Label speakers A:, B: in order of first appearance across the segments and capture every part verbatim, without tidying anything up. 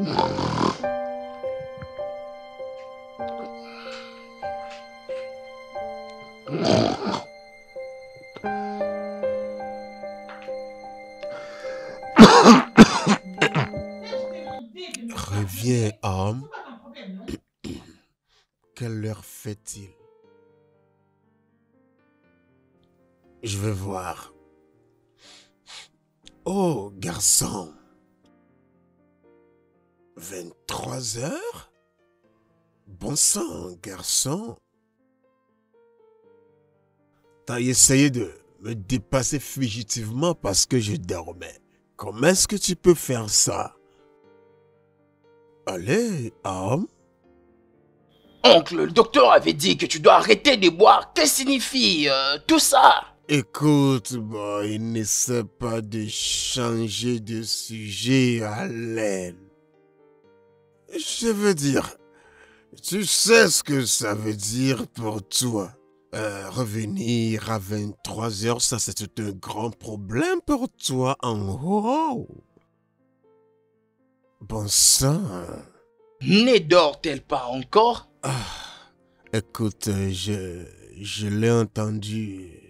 A: Reviens, homme. Quelle heure fait-il? Je vais voir. Oh, garçon. vingt-trois heures? Bon sang, garçon. T'as essayé de me dépasser fugitivement parce que je dormais. Comment est-ce que tu peux faire ça? Allez, homme.
B: Oncle, le docteur avait dit que tu dois arrêter de boire. Que signifie euh, tout ça?
A: Écoute, boy, n'essaie pas de changer de sujet à l'aile. Je veux dire, tu sais ce que ça veut dire pour toi. Euh, revenir à vingt-trois heures, ça c'est un grand problème pour toi en haut. Bon sang.
B: Ne dort-elle pas encore?
A: Ah, écoute, je, je l'ai entendu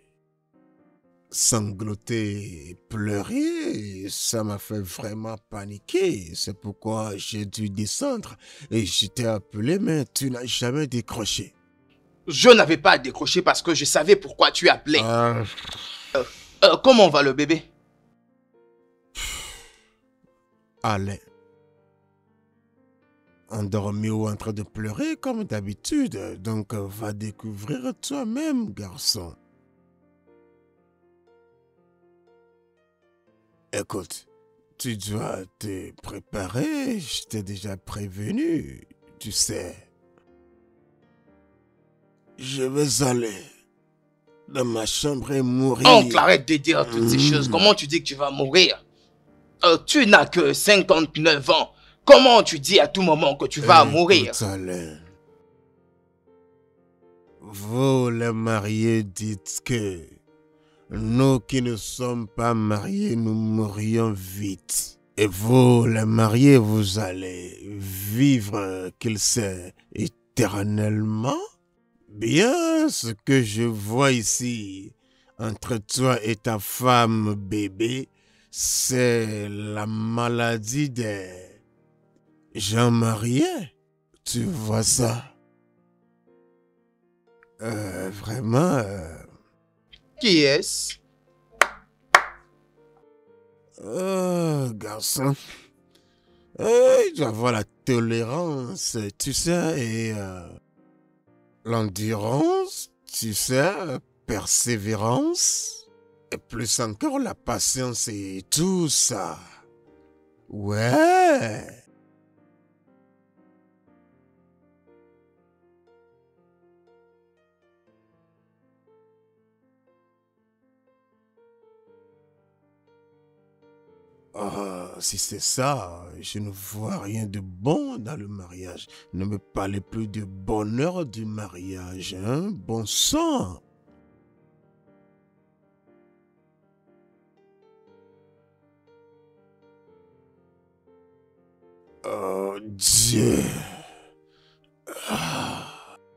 A: sangloter et pleurer. Ça m'a fait vraiment paniquer. C'est pourquoi j'ai dû descendre et je t'ai appelé, mais tu n'as jamais décroché.
B: Je n'avais pas à décrocher parce que je savais pourquoi tu appelais.
A: Ah.
B: Euh, euh, comment va le bébé?
A: Allez. Endormi ou en train de pleurer comme d'habitude. Donc, va découvrir toi-même, garçon. Écoute, tu dois te préparer. Je t'ai déjà prévenu. Tu sais. Je vais aller dans ma chambre et mourir.
B: Oncle, arrête de dire toutes ces choses. Comment tu dis que tu vas mourir? euh, Tu n'as que cinquante-neuf ans. Comment tu dis à tout moment que tu vas
A: Écoute,
B: mourir?
A: Alain, vous les mariés dites que nous qui ne sommes pas mariés, nous mourrions vite. Et vous les mariés, vous allez vivre, qu'il sait, éternellement? Bien, ce que je vois ici, entre toi et ta femme bébé, c'est la maladie des gens mariés. Tu vois ça? Euh, vraiment... Euh...
B: Qui est-ce?
A: Oh, garçon. Euh, il doit avoir la tolérance, tu sais, et... Euh... l'endurance, tu sais, persévérance, et plus encore la patience et tout ça. Ouais. Oh, si c'est ça, je ne vois rien de bon dans le mariage. Ne me parlez plus du bonheur du mariage, hein? Bon sang! Oh Dieu! Ah.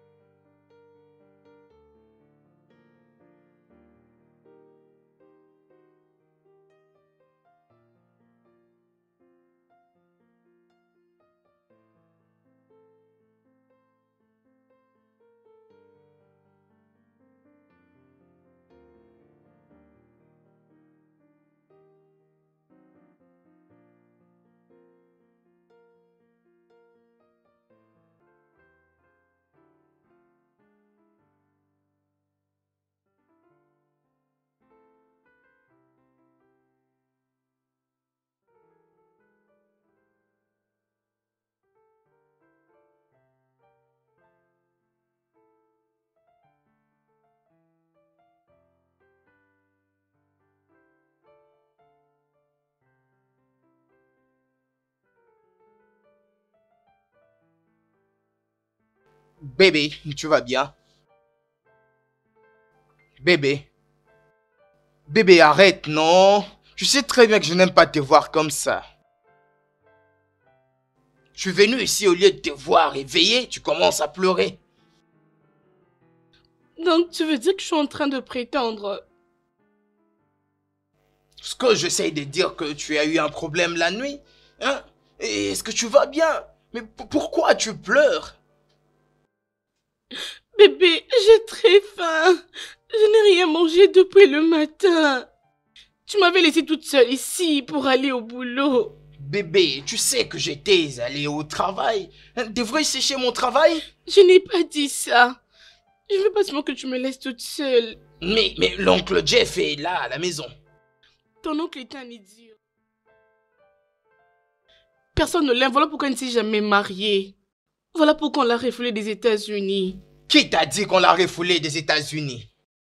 B: Bébé, tu vas bien? Bébé. Bébé, arrête, non? Tu sais très bien que je n'aime pas te voir comme ça. Je suis venu ici, au lieu de te voir éveillé, tu commences à pleurer.
C: Donc tu veux dire que je suis en train de prétendre?
B: Ce que j'essaye de dire que tu as eu un problème la nuit, hein? Et est-ce que tu vas bien? Mais pourquoi tu pleures?
C: Bébé, j'ai très faim. Je n'ai rien mangé depuis le matin. Tu m'avais laissée toute seule ici pour aller au boulot.
B: Bébé, tu sais que j'étais allé au travail. Devrais-je sécher mon travail?
C: Je n'ai pas dit ça. Je veux pas seulement que tu me laisses toute seule.
B: Mais, mais l'oncle Jeff est là à la maison.
C: Ton oncle est un idiot. Personne ne l'aime, voilà pourquoi il ne s'est jamais marié. Voilà pourquoi on l'a refoulé des États-Unis.
B: Qui t'a dit qu'on l'a refoulé des États-Unis?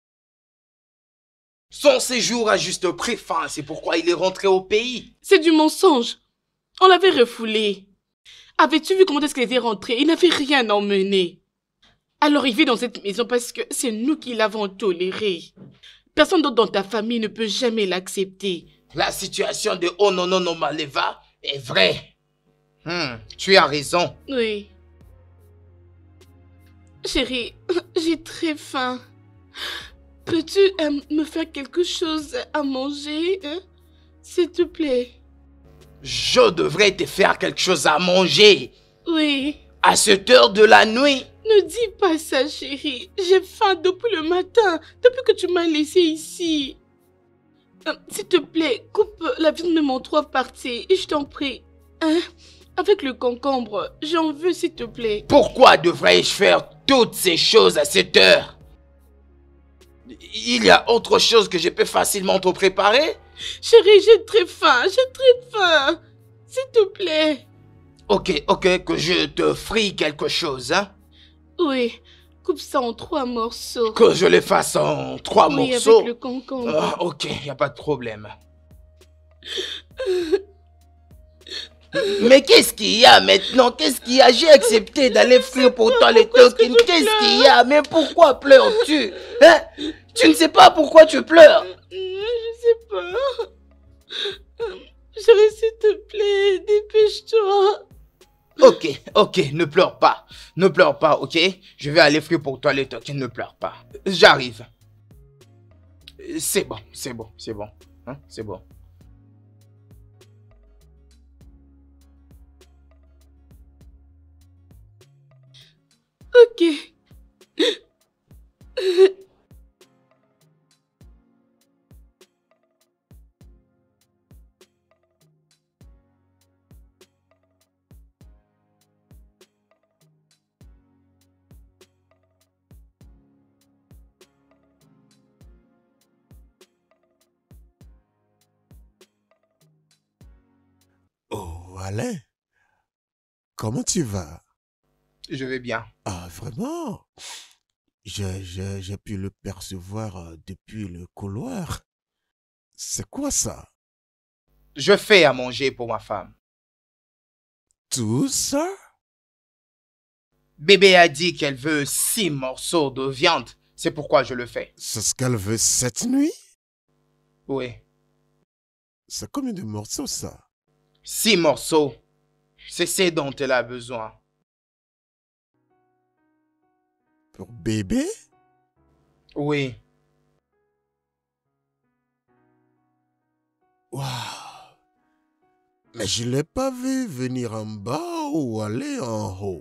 B: Son séjour a juste pris fin, c'est pourquoi il est rentré au pays.
C: C'est du mensonge. On l'avait refoulé. Avais-tu vu comment est-ce qu'il était rentré? Il n'avait rien emmené. Alors il vit dans cette maison parce que c'est nous qui l'avons toléré. Personne d'autre dans ta famille ne peut jamais l'accepter.
B: La situation de Ononono Maleva est vraie. Hmm, tu as raison.
C: Oui. Chérie, j'ai très faim. Peux-tu euh, me faire quelque chose à manger, hein? S'il te plaît.
B: Je devrais te faire quelque chose à manger.
C: Oui.
B: À cette heure de la nuit.
C: Ne dis pas ça, chérie. J'ai faim depuis le matin, depuis que tu m'as laissé ici. Euh, S'il te plaît, coupe la viande de mon trois parties, et je t'en prie. Hein? Avec le concombre, j'en veux, s'il te plaît.
B: Pourquoi devrais-je faire toutes ces choses à cette heure? Il y a autre chose que je peux facilement te préparer?
C: Chérie, j'ai très faim, j'ai très faim. S'il te plaît.
B: Ok, ok, que je te frie quelque chose, hein?
C: Oui, coupe ça en trois morceaux.
B: Que je les fasse en trois
C: oui,
B: morceaux?
C: avec le concombre.
B: Ah, ok, il n'y a pas de problème. Mais qu'est-ce qu'il y a maintenant? Qu'est-ce qu'il y a? J'ai accepté d'aller frire pour toi les tokens. Qu'est-ce qu'il y a? Mais pourquoi pleures-tu? Hein? Tu ne sais pas pourquoi tu pleures?
C: Je sais pas. Chérie, s'il te plaît, dépêche-toi.
B: Ok, ok, ne pleure pas. Ne pleure pas, ok? Je vais aller frire pour toi les tokens, ne pleure pas. J'arrive. C'est bon, c'est bon, c'est bon. Hein? C'est bon.
C: Ok.
A: Oh, Alain, comment tu vas?
B: Je vais bien.
A: Ah, vraiment? J'ai j'ai- j'ai pu le percevoir euh, depuis le couloir. C'est quoi ça?
B: Je fais à manger pour ma femme.
A: Tout ça?
B: Bébé a dit qu'elle veut six morceaux de viande. C'est pourquoi je le fais.
A: C'est ce qu'elle veut cette nuit?
B: Oui.
A: C'est combien de morceaux ça?
B: Six morceaux. C'est ce dont elle a besoin.
A: Pour bébé?
B: Oui.
A: Waouh! Mais je ne l'ai pas vu venir en bas ou aller en haut.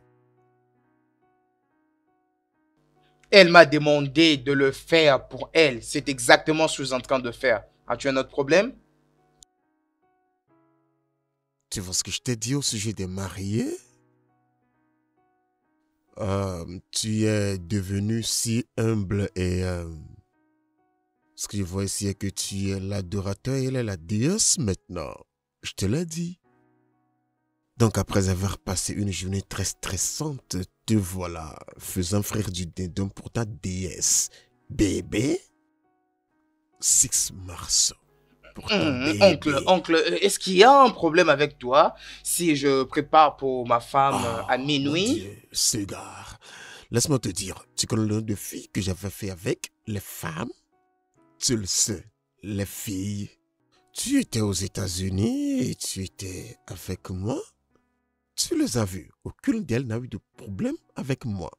B: Elle m'a demandé de le faire pour elle. C'est exactement ce que je suis en train de faire. As-tu un autre problème?
A: Tu vois ce que je t'ai dit au sujet des mariés? Euh, tu es devenu si humble et... euh, ce que je vois ici est que tu es l'adorateur et elle est la déesse maintenant. Je te l'ai dit. Donc après avoir passé une journée très stressante, te voilà faisant frire du dindon pour ta déesse. Bébé? Six morceaux. Pour ton
B: Mmh,
A: bébé.
B: oncle, oncle, est-ce qu'il y a un problème avec toi si je prépare pour ma femme
A: Ah,
B: à
A: mon
B: minuit?
A: Dieu, Cégard. Laisse-moi te dire, tu connais le nom de filles que j'avais fait avec les femmes? Tu le sais, les filles. Tu étais aux États-Unis et tu étais avec moi? Tu les as vues. Aucune d'elles n'a eu de problème avec moi.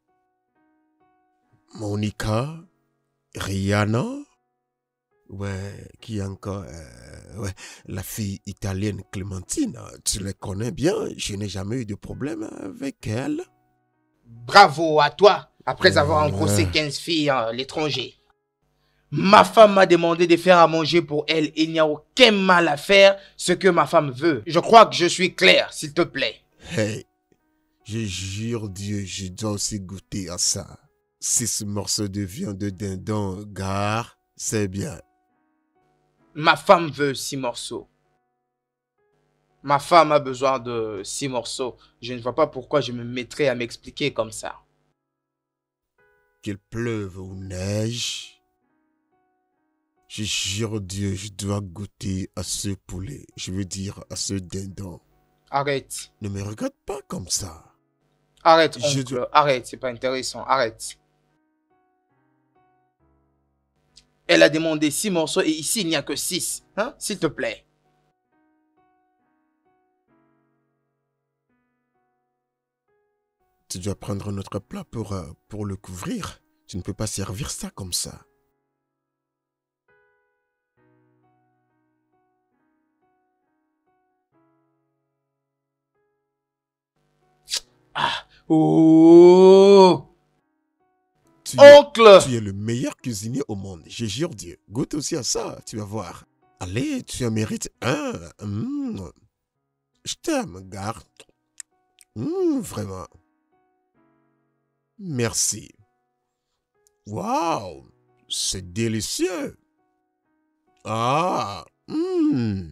A: Monica, Rihanna, ouais, qui est encore, euh, ouais, la fille italienne Clémentine, tu les connais bien, je n'ai jamais eu de problème avec elle.
B: Bravo à toi, après avoir
A: Euh,
B: engrossé quinze filles à l'étranger. Ma femme m'a demandé de faire à manger pour elle. Il n'y a aucun mal à faire ce que ma femme veut. Je crois que je suis clair, s'il te plaît.
A: Hey, je jure Dieu, je dois aussi goûter à ça. Six morceaux de viande de dindon, gare, c'est bien.
B: Ma femme veut six morceaux. Ma femme a besoin de six morceaux. Je ne vois pas pourquoi je me mettrais à m'expliquer comme ça.
A: Qu'il pleuve ou neige, je jure Dieu, je dois goûter à ce poulet. Je veux dire à ce dindon.
B: Arrête.
A: Ne me regarde pas comme ça.
B: Arrête,
A: Je
B: oncle.
A: dois-
B: Arrête, c'est pas intéressant. Arrête. Elle a demandé six morceaux et ici, il n'y a que six. Hein? S'il te plaît.
A: Tu dois prendre notre plat pour, euh, pour le couvrir. Tu ne peux pas servir ça comme ça.
B: Ah. Oh.
A: Tu es,
B: Oncle.
A: tu es le meilleur cuisinier au monde. Je jure Dieu. Goûte aussi à ça, tu vas voir. Allez, tu en mérites un. Mmh. Je t'aime, gars. Mmh, vraiment. Merci. Waouh, c'est délicieux. Ah, mmh.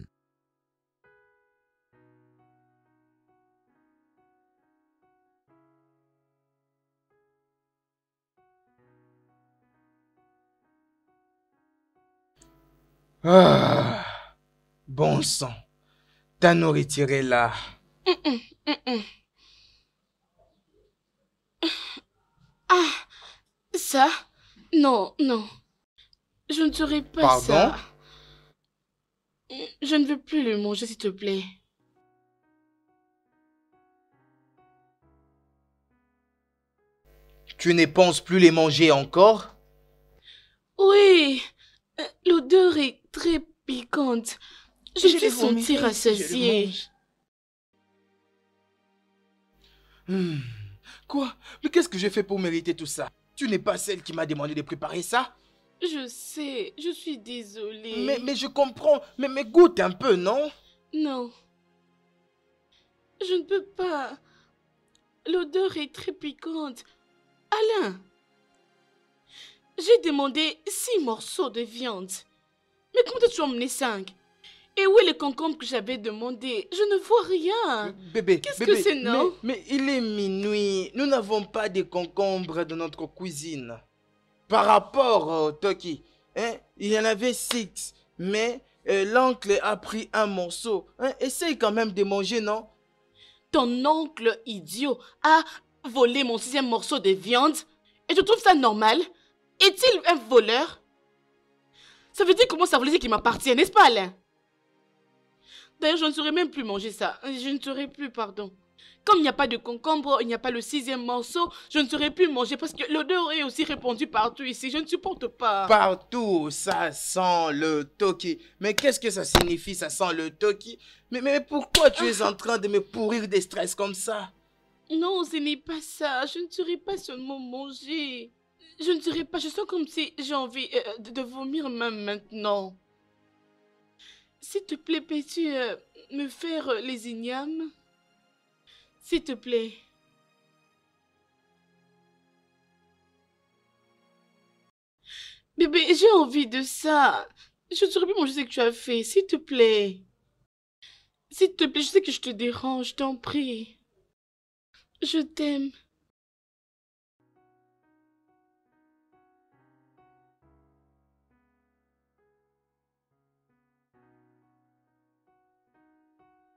B: Ah. Bon sang. Ta nourriture est là.
C: Mm-mm, mm-mm. Ah, ça? Non, non. Je ne ferai pas
B: Pardon?
C: ça. Je ne veux plus le manger, s'il te plaît.
B: Tu ne penses plus les manger encore?
C: Oui, euh, l'odeur est très piquante. Je me
B: Je
C: fais
B: le vomirai
C: sentir
B: si je le
C: rassasiée.
B: mange. Hmm. Quoi? Mais qu'est-ce que j'ai fait pour mériter tout ça? Tu n'es pas celle qui m'a demandé de préparer ça?
C: Je sais, je suis désolée.
B: Mais, mais je comprends. Mais, mais goûte un peu, non?
C: Non, je ne peux pas. L'odeur est très piquante. Alain, j'ai demandé six morceaux de viande. Mais comment as-tu emmené cinq? Et où est le concombre que j'avais demandé? Je ne vois rien.
B: Bébé,
C: Qu'est-ce
B: bébé,
C: que c'est, non?
B: mais, mais il est minuit. Nous n'avons pas de concombre dans notre cuisine. Par rapport au Toki, hein, il y en avait six. Mais euh, l'oncle a pris un morceau. Hein, essaye quand même de manger, non?
C: Ton oncle idiot a volé mon sixième morceau de viande et tu trouves ça normal? Est-il un voleur? Ça veut dire comment ça voulait dire qu'il m'appartient, n'est-ce pas, Alain? D'ailleurs, je ne saurais même plus manger ça. Je ne saurais plus, pardon. Comme il n'y a pas de concombre, il n'y a pas le sixième morceau, je ne saurais plus manger parce que l'odeur est aussi répandue partout ici. Je ne supporte pas.
B: Partout, ça sent le Toki. Mais qu'est-ce que ça signifie, ça sent le Toki? Mais, mais pourquoi tu es en train de me pourrir de stress comme ça?
C: Non, ce n'est pas ça. Je ne saurais pas seulement manger. Je ne saurais pas. Je sens comme si j'ai envie euh, de, de vomir même maintenant. S'il te plaît, peux-tu euh, me faire euh, les ignames? S'il te plaît. Bébé, j'ai envie de ça. Je ne saurais plus manger ce que tu as fait. S'il te plaît. S'il te plaît, je sais que je te dérange, je t'en prie. Je t'aime.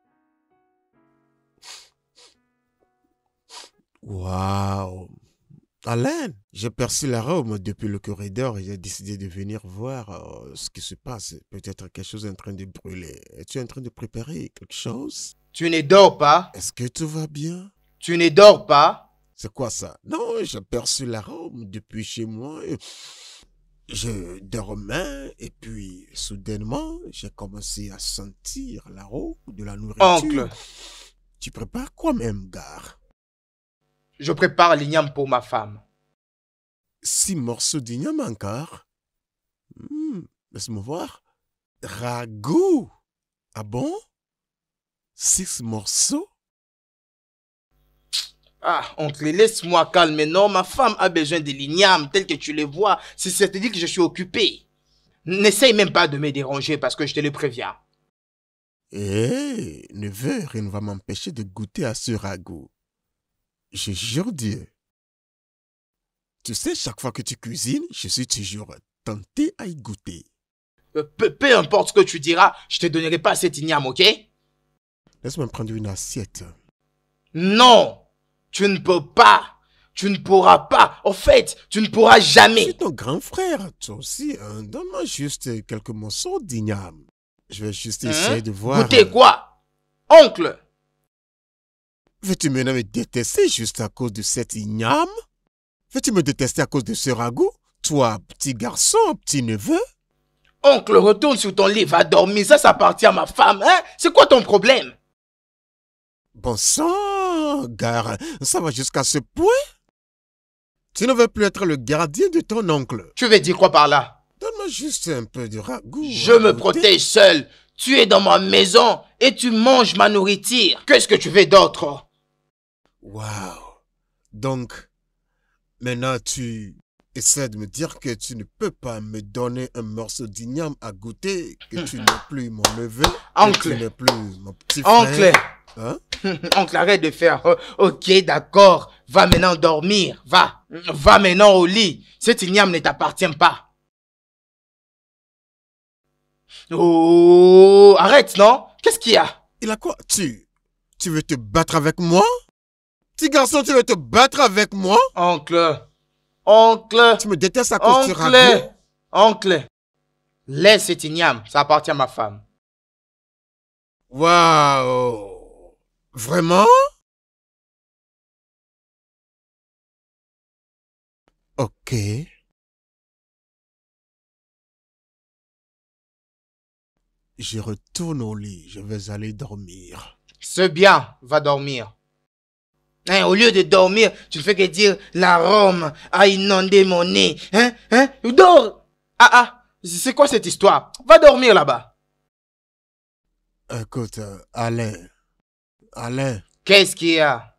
A: Waouh, Alain, j'ai perçu l'arôme depuis le corridor et j'ai décidé de venir voir euh, ce qui se passe. Peut-être quelque chose est en train de brûler. Es-tu en train de préparer quelque chose?
B: Tu ne dors pas?
A: Est-ce que tout va bien?
B: Tu ne dors pas?
A: C'est quoi ça? Non, j'ai perçu l'arôme depuis chez moi. Et je dormais et puis soudainement, j'ai commencé à sentir l'arôme de la nourriture.
B: Oncle,
A: Tu prépares quoi même, gare?
B: je prépare l'igname pour ma femme.
A: Six morceaux d'igname encore? Hmm, laisse-moi voir. Ragoût? Ah bon? Six morceaux?
B: Ah, oncle, laisse-moi calmer. Non, ma femme a besoin de l'igname tel que tu le vois. Si ça te dit que je suis occupé. N'essaye même pas de me déranger parce que je te le préviens.
A: Eh, neveu, rien ne va m'empêcher de goûter à ce ragoût. Je jure Dieu. Tu sais, chaque fois que tu cuisines, je suis toujours tenté à y goûter.
B: Euh, Peu, peu importe ce que tu diras, je te donnerai pas cette igname, ok?
A: Laisse-moi prendre une assiette.
B: Non, tu ne peux pas. Tu ne pourras pas. En fait, tu ne pourras
A: Je
B: jamais.
A: suis ton grand frère, toi aussi. Hein. Donne-moi juste quelques morceaux d'igname. Je vais juste
B: Hein?
A: essayer de voir.
B: Goûter
A: euh,
B: quoi? Oncle,
A: Veux-tu maintenant me détester juste à cause de cette igname? Veux-tu me détester à cause de ce ragoût? Toi, petit garçon, petit neveu?
B: oncle, retourne sur ton lit, va dormir. Ça, ça appartient à ma femme, hein? C'est quoi ton problème?
A: Bon sang, gare, ça va jusqu'à ce point? Tu ne veux plus être le gardien de ton oncle.
B: Tu veux dire quoi par là?
A: Donne-moi juste un peu de ragoût.
B: Je
A: à
B: me
A: goûter.
B: protège seul. Tu es dans ma maison et tu manges ma nourriture. Qu'est-ce que tu veux d'autre?
A: Waouh. Donc, maintenant tu essaies de me dire que tu ne peux pas me donner un morceau d'igname à goûter, que tu n'es plus mon neveu, que
B: Oncle.
A: tu n'es plus mon petit
B: Oncle,
A: frère. Hein?
B: oncle, arrête de faire. Oh, ok, d'accord. Va maintenant dormir. Va. Va maintenant au lit. Cette igname ne t'appartient pas. Oh, arrête, non? Qu'est-ce qu'il y a?
A: Il a quoi? Tu, tu veux te battre avec moi? Petit garçon, tu veux te battre avec moi?
B: Oncle, oncle,
A: Tu me détestes à cause de ce ragoût?
B: oncle, oncle. Laisse cette igname, ça appartient à ma femme.
A: Waouh! Vraiment? Ok. Je retourne au lit. Je vais aller dormir.
B: C'est bien, va dormir. Hein, au lieu de dormir, tu ne fais que dire l'arôme a inondé mon nez. Hein, hein, dors. Ah, ah, c'est quoi cette histoire? Va dormir là-bas.
A: Écoute, euh, Alain. Alain,
B: Qu'est-ce qu'il y a?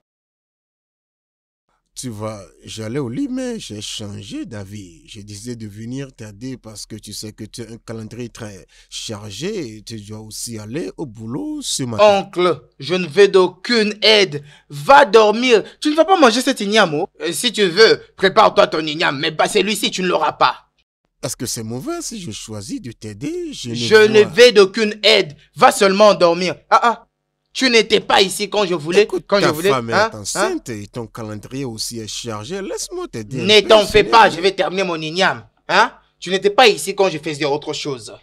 A: tu vois, j'allais au lit, mais j'ai changé d'avis. J'ai décidé de venir t'aider parce que tu sais que tu as un calendrier très chargé et tu dois aussi aller au boulot ce matin.
B: Oncle, je ne veux d'aucune aide. Va dormir. Tu ne vas pas manger cet igname, oh. Euh, Si tu veux, prépare-toi ton igname, mais pas celui-ci, tu ne l'auras pas.
A: Est-ce que c'est mauvais si je choisis de t'aider? Je,
B: Je
A: ne
B: ne
A: vois...
B: veux d'aucune aide. Va seulement dormir. Ah, ah. Tu n'étais pas ici quand je voulais.
A: Écoute,
B: quand
A: ta
B: je voulais.
A: femme est
B: Hein, hein?
A: enceinte et ton calendrier aussi est chargé. Laisse-moi t'aider. un
B: Ne
A: peu,
B: t'en fais
A: sinon-
B: pas, je vais terminer mon igname. Hein? Tu n'étais pas ici quand je faisais autre chose.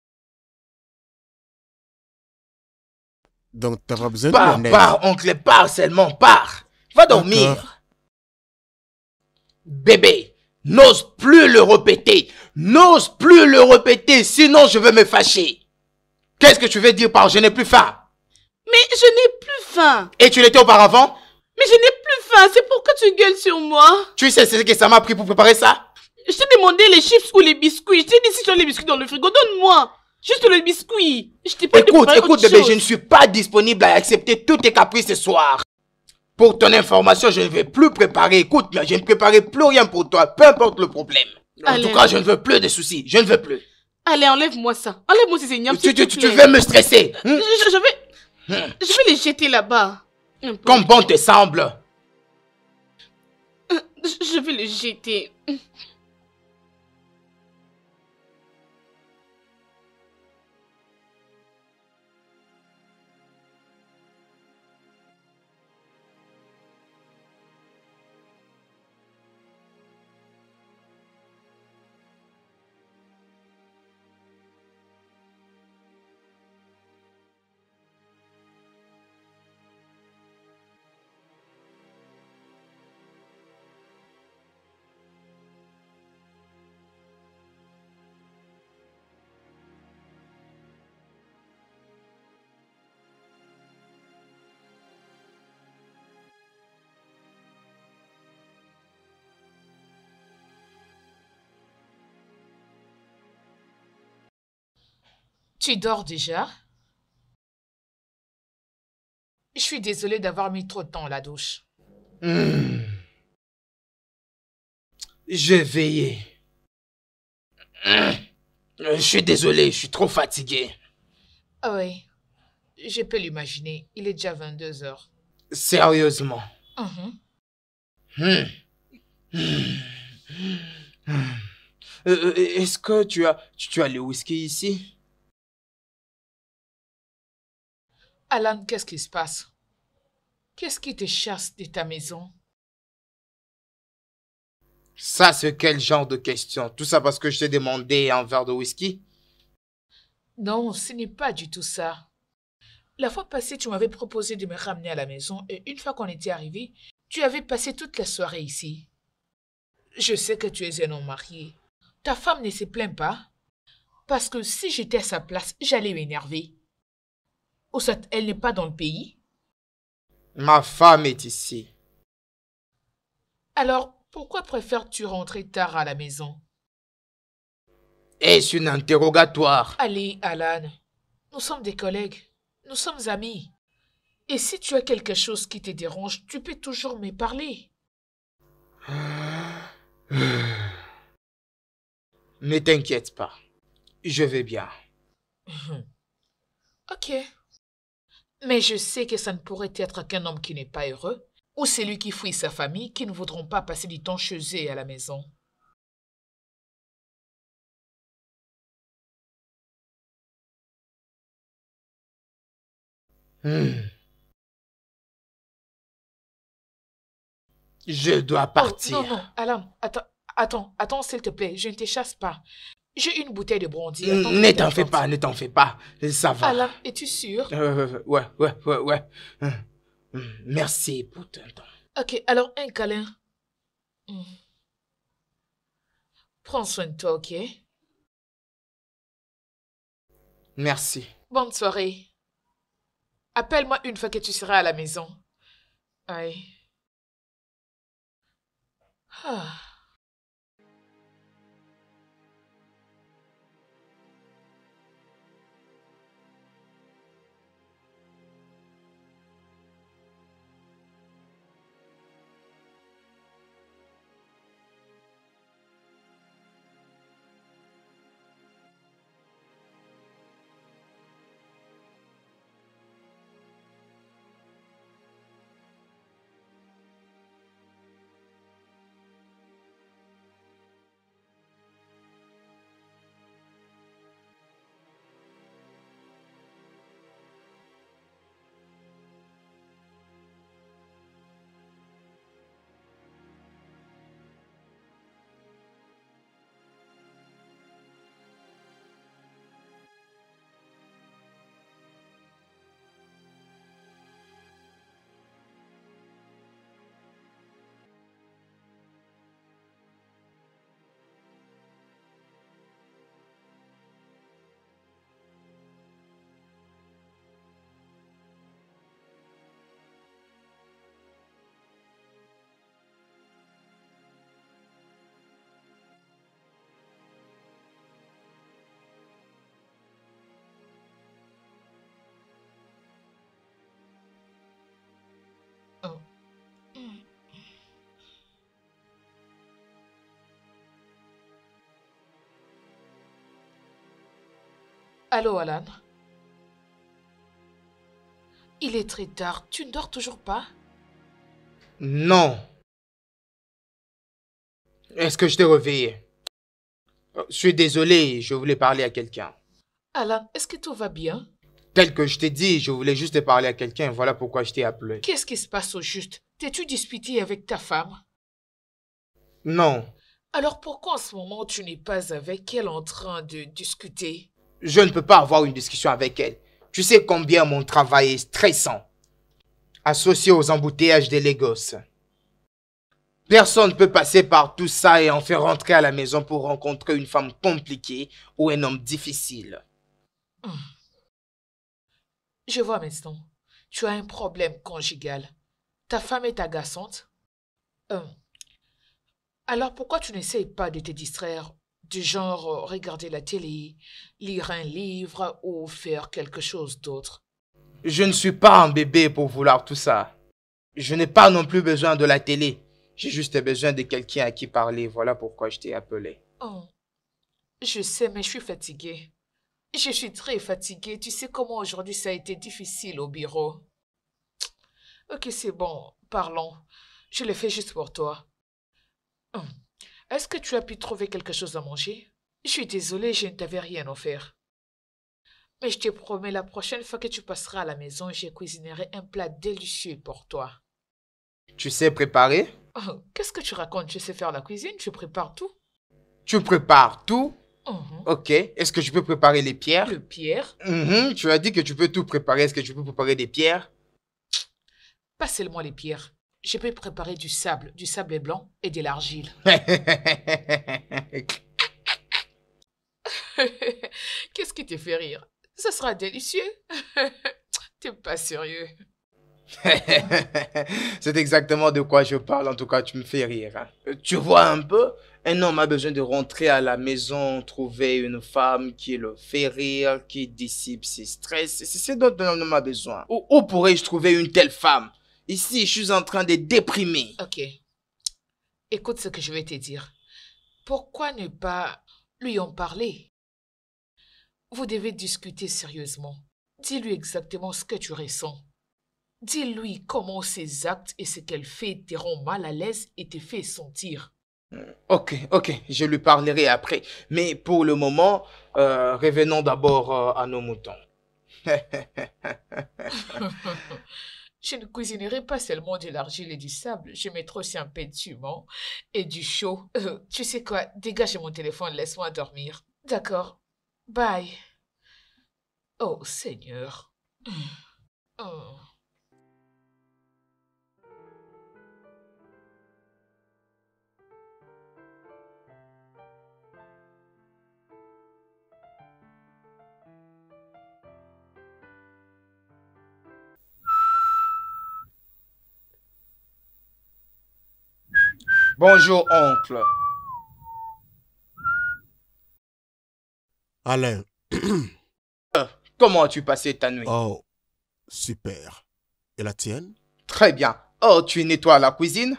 A: Donc, tu n'as pas besoin de
B: Pars,
A: mon aide.
B: pars, oncle, pars seulement, pars. Va dormir.
A: D'accord.
B: Bébé, n'ose plus le répéter. N'ose plus le répéter, sinon je vais me fâcher. Qu'est-ce que tu veux dire par je n'ai plus faim?
C: Mais je n'ai plus faim.
B: Et tu l'étais auparavant?
C: Mais je n'ai plus faim. C'est pourquoi tu gueules sur moi.
B: Tu sais ce que ça m'a pris pour préparer ça?
C: Je t'ai demandé les chips ou les biscuits. Je t'ai dit si tu as les biscuits dans le frigo, donne-moi. Juste le biscuit. Je t'ai pas dit de
B: Écoute,
C: préparer
B: écoute
C: autre
B: bébé,
C: chose.
B: je ne suis pas disponible à accepter tous tes caprices ce soir. Pour ton information, je ne vais plus préparer. Écoute, mais je ne préparerai plus rien pour toi, peu importe le problème. En
C: Allez.
B: tout cas, je ne veux plus de soucis. Je ne veux plus.
C: Allez, enlève-moi ça. Enlève-moi ces ignames,
B: Tu,
C: s'il
B: tu,
C: te
B: tu,
C: plaît.
B: tu veux me stresser?
C: Je,
B: hein?
C: je- je vais...
B: Hmm.
C: Je vais les jeter là-bas. Un peu.
B: Comme bon te semble.
C: Je je vais les jeter.
D: Tu dors déjà? Je suis désolée d'avoir mis trop de temps à la douche.
B: Hmm. J'ai veillé. Hmm. Je suis désolé, je suis trop fatigué.
D: Ah oui, je peux l'imaginer. Il est déjà vingt-deux heures.
B: Sérieusement.
D: Mhm.
B: Hmm. Hmm. Hmm. Euh, Est-ce que tu as, tu, tu as le whisky ici?
D: Alan, qu'est-ce qui se passe? Qu'est-ce qui te chasse de ta maison?
B: Ça, c'est quel genre de question? Tout ça parce que je t'ai demandé un verre de whisky?
D: Non, ce n'est pas du tout ça. La fois passée, tu m'avais proposé de me ramener à la maison et une fois qu'on était arrivé, tu avais passé toute la soirée ici. Je sais que tu es un homme marié. Ta femme ne se plaint pas? Parce que si j'étais à sa place, j'allais m'énerver. Ou soit elle n'est pas dans le pays?
B: Ma femme est ici.
D: Alors, pourquoi préfères-tu rentrer tard à la maison?
B: Est-ce une interrogatoire?
D: Allez, Alan, nous sommes des collègues. Nous sommes amis. Et si tu as quelque chose qui te dérange, tu peux toujours me parler.
B: Ne t'inquiète pas. Je vais bien.
D: Ok. Mais je sais que ça ne pourrait être qu'un homme qui n'est pas heureux, ou celui qui fuit sa famille, qui ne voudront pas passer du temps chez eux et à la maison.
B: Hmm. Je dois
D: Oh,
B: partir.
D: non, non, Alan, attends, attends, attends, s'il te plaît, je ne te chasse pas. J'ai une bouteille de brandy. Attends,
B: Ne
D: je
B: t'en fais
D: t'apporte.
B: pas, ne t'en fais pas. Ça va.
D: Alan, es-tu sûr?
B: Euh, ouais, ouais, ouais, ouais. Hum, hum, Merci pour ton temps.
D: Ok, alors un câlin. Hmm. Prends soin de toi, ok?
B: Merci.
D: Bonne soirée. Appelle-moi une fois que tu seras à la maison. Aïe. Ah. Oh. Hmm. Allô, Alan? Il est très tard. Tu ne dors toujours pas?
B: Non. Est-ce que je t'ai réveillé? Je suis désolé, je voulais parler à quelqu'un.
D: Alan, est-ce que tout va bien?
B: Tel que je t'ai dit, je voulais juste te parler à quelqu'un, voilà pourquoi je t'ai appelé.
D: Qu'est-ce qui se passe au juste? T'es-tu disputé avec ta femme?
B: Non,
D: Alors pourquoi en ce moment tu n'es pas avec elle en train de discuter?
B: je ne peux pas avoir une discussion avec elle. Tu sais combien mon travail est stressant, associé aux embouteillages des Lagos. Personne ne peut passer par tout ça et en faire rentrer à la maison pour rencontrer une femme compliquée ou un homme difficile.
D: Hmm. Je vois maintenant. Tu as un problème conjugal. Ta femme est agaçante. Euh, alors pourquoi tu n'essayes pas de te distraire Du genre euh, regarder la télé, lire un livre ou faire quelque chose d'autre.
B: Je ne suis pas un bébé pour vouloir tout ça. Je n'ai pas non plus besoin de la télé. J'ai juste besoin de quelqu'un à qui parler. Voilà pourquoi je t'ai appelé.
D: Oh, je sais, mais je suis fatiguée. Je suis très fatiguée. Tu sais comment aujourd'hui ça a été difficile au bureau. Ok, c'est bon, parlons. Je le fais juste pour toi. Hum. Est-ce que tu as pu trouver quelque chose à manger? Je suis désolée, je ne t'avais rien offert. Mais je te promets, la prochaine fois que tu passeras à la maison, je cuisinerai un plat délicieux pour toi.
B: Tu sais préparer?
D: Oh, qu'est-ce que tu racontes? Je sais faire la cuisine, je prépare tout.
B: Tu prépares tout?
D: Mhm.
B: Ok. Est-ce que je peux préparer les pierres?
D: Le pierre,
B: Mhm, tu as dit que tu peux tout préparer. Est-ce que tu peux préparer des pierres?
D: pas seulement les pierres. Je peux préparer du sable, du sable blanc et de l'argile. Qu'est-ce qui te fait rire? Ça sera délicieux. T'es pas sérieux.
B: C'est exactement de quoi je parle. En tout cas, tu me fais rire. Hein. Tu vois un peu, un homme a besoin de rentrer à la maison, trouver une femme qui le fait rire, qui dissipe ses stress. C'est ce dont un homme a besoin. Où, où pourrais-je trouver une telle femme? Ici, je suis en train de déprimer.
D: Ok. Écoute ce que je vais te dire. Pourquoi ne pas lui en parler? Vous devez discuter sérieusement. Dis-lui exactement ce que tu ressens. Dis-lui comment ses actes et ce qu'elle fait te rend mal à l'aise et te fait sentir.
B: Ok, ok, je lui parlerai après. Mais pour le moment, euh, revenons d'abord euh, à nos moutons.
D: Je ne cuisinerai pas seulement de l'argile et du sable, je mettrai aussi un peu de piment et du chaud. Euh, tu sais quoi, dégage mon téléphone, laisse-moi dormir. D'accord, bye. Oh Seigneur. Oh.
B: Bonjour, oncle.
A: Alain.
B: Comment as-tu passé ta nuit?
A: Oh, super. Et la tienne?
B: Très bien. Oh, tu nettoies la cuisine?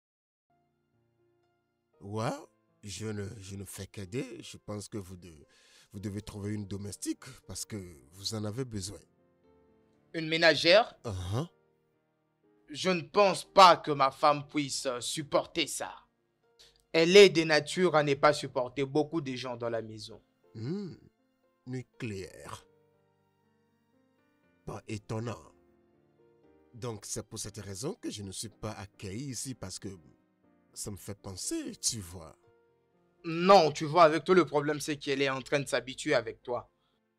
A: Ouais, je ne, je ne fais qu'aider. Je pense que vous, de, vous devez trouver une domestique parce que vous en avez besoin.
B: Une ménagère?
A: Uh-huh.
B: Je ne pense pas que ma femme puisse euh, supporter ça. Elle est de nature à ne pas supporter beaucoup de gens dans la maison.
A: Hmm, nucléaire. Pas étonnant. Donc c'est pour cette raison que je ne suis pas accueilli ici parce que ça me fait penser, tu vois.
B: Non, tu vois, avec tout le problème, c'est qu'elle est en train de s'habituer avec toi.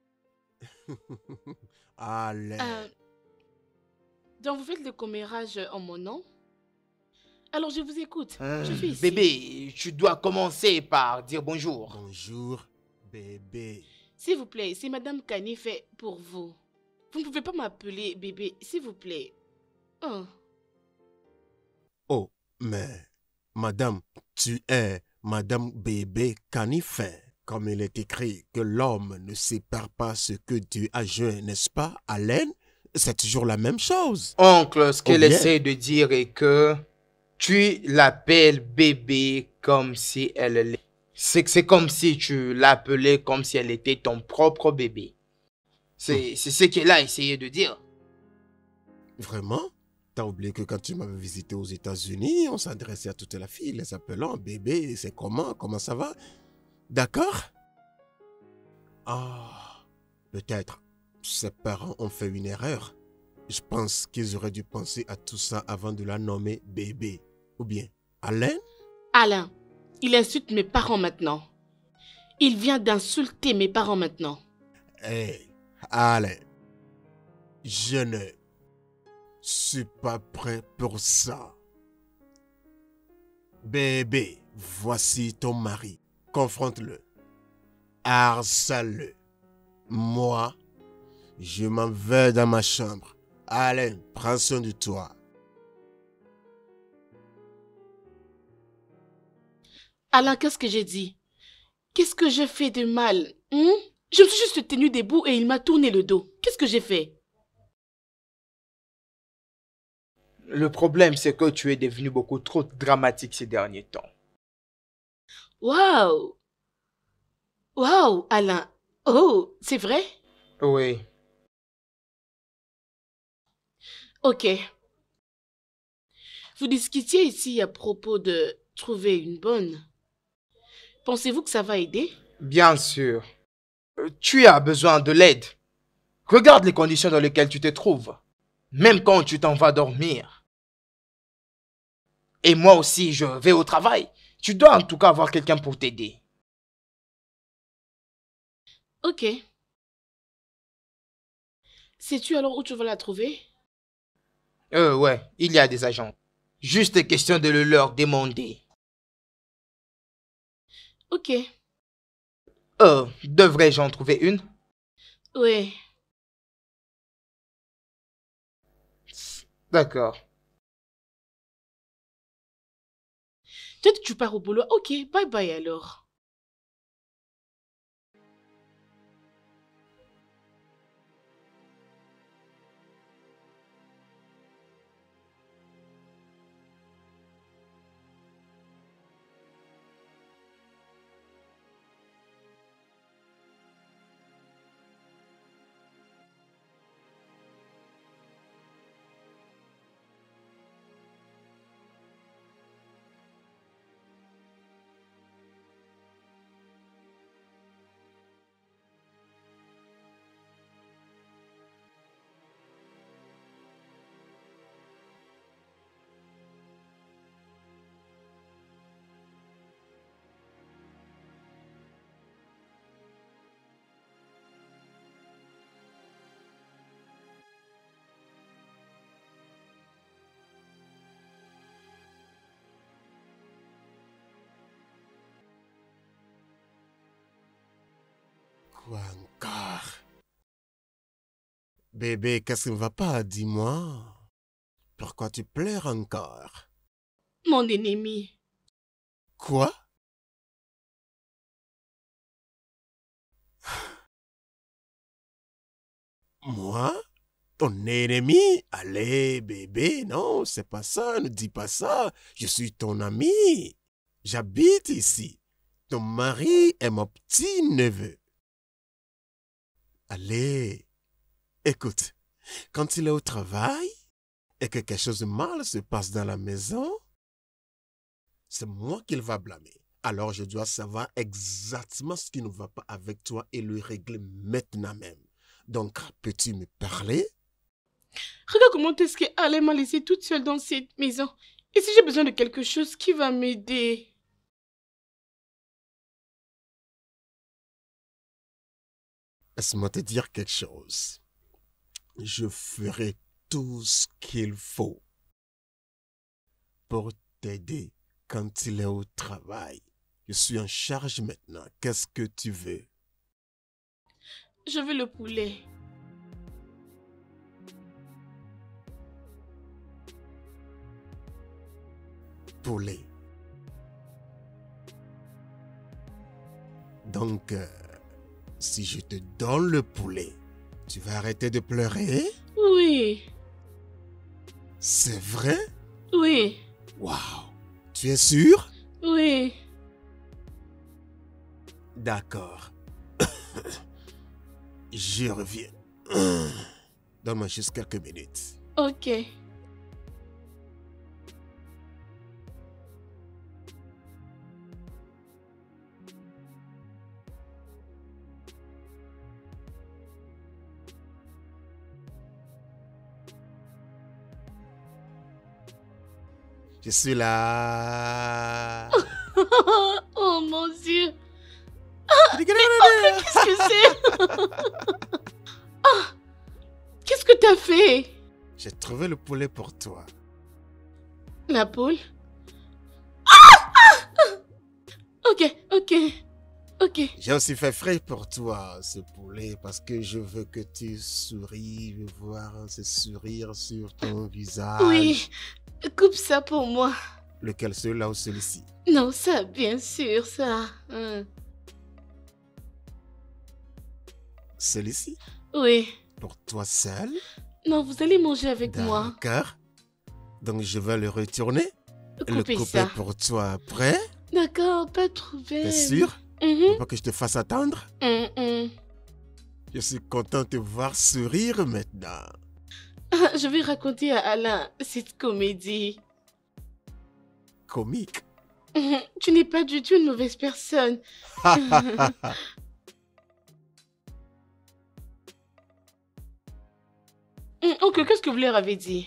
A: Allez.
C: Euh, donc vous faites le commérage en mon nom? Alors je vous écoute.
B: Hein,
C: Je suis ici.
B: bébé, tu dois commencer par dire bonjour.
A: Bonjour, bébé.
C: S'il vous plaît, c'est Madame Kani fait pour vous. Vous ne pouvez pas m'appeler bébé, s'il vous plaît. Oh.
A: Oh, mais madame, tu es Madame Bébé Canifin. Comme il est écrit que l'homme ne sépare pas ce que Dieu a joint, n'est-ce pas, Alain? C'est toujours la même chose.
B: Oncle, ce qu'elle
A: Oh, bien.
B: essaie de dire est que tu l'appelles bébé comme si elle l'est. C'est c'est comme si tu l'appelais comme si elle était ton propre bébé. C'est c'est ce qu'elle a essayé de dire.
A: Vraiment? T'as oublié que quand tu m'avais visité aux États-Unis, on s'adressait à toutes les filles, les appelant bébé, c'est comment, comment ça va? D'accord? Ah, peut-être ses parents ont fait une erreur. Je pense qu'ils auraient dû penser à tout ça avant de la nommer bébé. Ou bien, Alain?
C: Alain, il insulte mes parents maintenant. Il vient d'insulter mes parents maintenant.
A: Hé, Alain, je ne suis pas prêt pour ça. Bébé, voici ton mari. Confronte-le. Harcèle-le. Moi, je m'en vais dans ma chambre. Alain, prends soin de toi.
C: Alain, qu'est-ce que j'ai dit? Qu'est-ce que j'ai fait de mal? Hein? Je me suis juste tenue debout et il m'a tourné le dos. Qu'est-ce que j'ai fait?
B: Le problème, c'est que tu es devenu beaucoup trop dramatique ces derniers temps.
C: Waouh! Waouh, Alain! Oh, c'est vrai?
B: Oui.
C: Ok. Vous discutiez ici à propos de trouver une bonne. Pensez-vous que ça va aider?
B: Bien sûr. Euh, Tu as besoin de l'aide. Regarde les conditions dans lesquelles tu te trouves. Même quand tu t'en vas dormir. Et moi aussi, je vais au travail. Tu dois en tout cas avoir quelqu'un pour t'aider.
C: Ok. Sais-tu alors où tu vas la trouver?
B: Euh, ouais, il y a des agents. Juste question de le leur demander.
C: Ok.
B: Euh, devrais-je en trouver une?
C: Ouais.
B: D'accord.
C: Toi, tu pars au boulot. Ok, bye bye alors.
A: Quoi encore? Bébé, qu'est-ce qui ne va pas? Dis-moi. Pourquoi tu pleures encore?
C: Mon ennemi.
A: Quoi? Moi? Ton ennemi? Allez, bébé, non, c'est pas ça, ne dis pas ça. Je suis ton ami. J'habite ici. Ton mari est mon petit-neveu. Allez, écoute, quand il est au travail et que quelque chose de mal se passe dans la maison, c'est moi qu'il va blâmer. Alors je dois savoir exactement ce qui ne va pas avec toi et le régler maintenant même. Donc, peux-tu me parler?
C: Regarde comment est-ce qu'Alain m'a laissée toute seule dans cette maison. Et si j'ai besoin de quelque chose, qui va m'aider?
A: Laisse-moi te dire quelque chose. Je ferai tout ce qu'il faut pour t'aider quand il est au travail. Je suis en charge maintenant. Qu'est-ce que tu veux?
C: Je veux le poulet.
A: Poulet. Donc, euh, si je te donne le poulet, tu vas arrêter de pleurer?
C: Oui.
A: C'est vrai?
C: Oui.
A: Waouh! Tu es sûr?
C: Oui.
A: D'accord. Je reviens. Donne-moi juste quelques minutes.
C: Ok.
A: Je suis là.
C: Oh mon Dieu. Qu'est-ce que c'est? Ah, qu'est-ce que t'as fait?
A: J'ai trouvé le poulet pour toi.
C: La poule? Ah, ah, ok, ok, ok.
A: J'ai aussi fait frais pour toi, ce poulet, parce que je veux que tu souris. Je veux voir ce sourire sur ton visage.
C: Oui, coupe ça pour moi.
A: Lequel, celui-là ou celui-ci?
C: Non, ça, bien sûr, ça. Hein.
A: Celui-ci,
C: Oui.
A: pour toi seul.
C: Non, vous allez manger avec moi.
A: D'accord. Donc je vais le retourner. Et le
C: Coupez
A: couper
C: ça.
A: pour toi après.
C: D'accord, pas trop
A: T'es
C: belle.
A: sûr?
C: Mhm.
A: Faut pas que je te fasse attendre.
C: Mm, mm.
A: Je suis content de te voir sourire maintenant.
C: Ah, je vais raconter à Alain cette comédie.
A: Comique.
C: Mhm. Tu n'es pas du tout une mauvaise personne. Mm, Oncle, qu'est-ce que vous leur avez dit?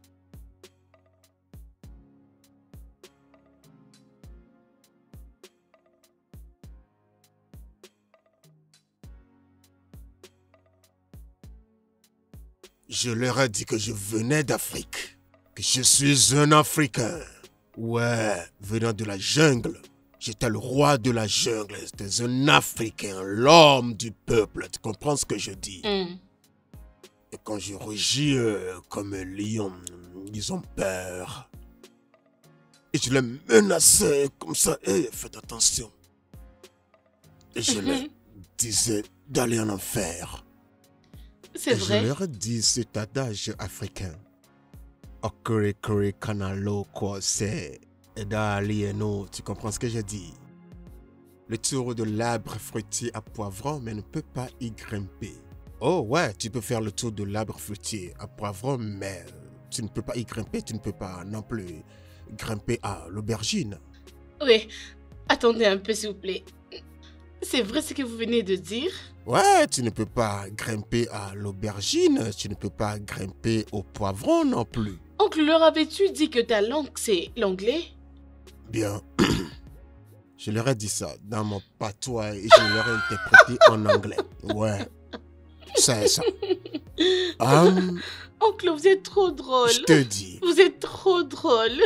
A: Je leur ai dit que je venais d'Afrique. Que je suis un Africain. Ouais, venant de la jungle. J'étais le roi de la jungle. J'étais un Africain, l'homme du peuple. Tu comprends ce que je dis?
C: Mm.
A: Et quand je rugis euh, comme un lion, ils ont peur. Et je les menaçais comme ça. Hey, faites attention. Et je
C: Mhm.
A: leur disais d'aller en enfer.
C: C'est
A: Et
C: vrai.
A: je leur dis cet adage africain. Okere kere kanalo quoi c'est. Eda alieno. Tu comprends ce que je dis? Le tour de l'arbre fruitier à poivron, mais ne peut pas y grimper. Oh ouais, tu peux faire le tour de l'arbre fruitier à poivron, mais tu ne peux pas y grimper. Tu ne peux pas non plus grimper à l'aubergine.
C: Oui. Attendez un peu, s'il vous plaît. C'est vrai ce que vous venez de dire?
A: Ouais, tu ne peux pas grimper à l'aubergine. Tu ne peux pas grimper au poivron non plus.
C: Oncle, leur avais-tu dit que ta langue, c'est l'anglais?
A: Bien. Je leur ai dit ça dans mon patois et je leur ai interprété en anglais. Ouais. C'est ça. Hum,
C: Oncle, vous êtes trop drôle.
A: je te dis.
C: Vous êtes trop drôle.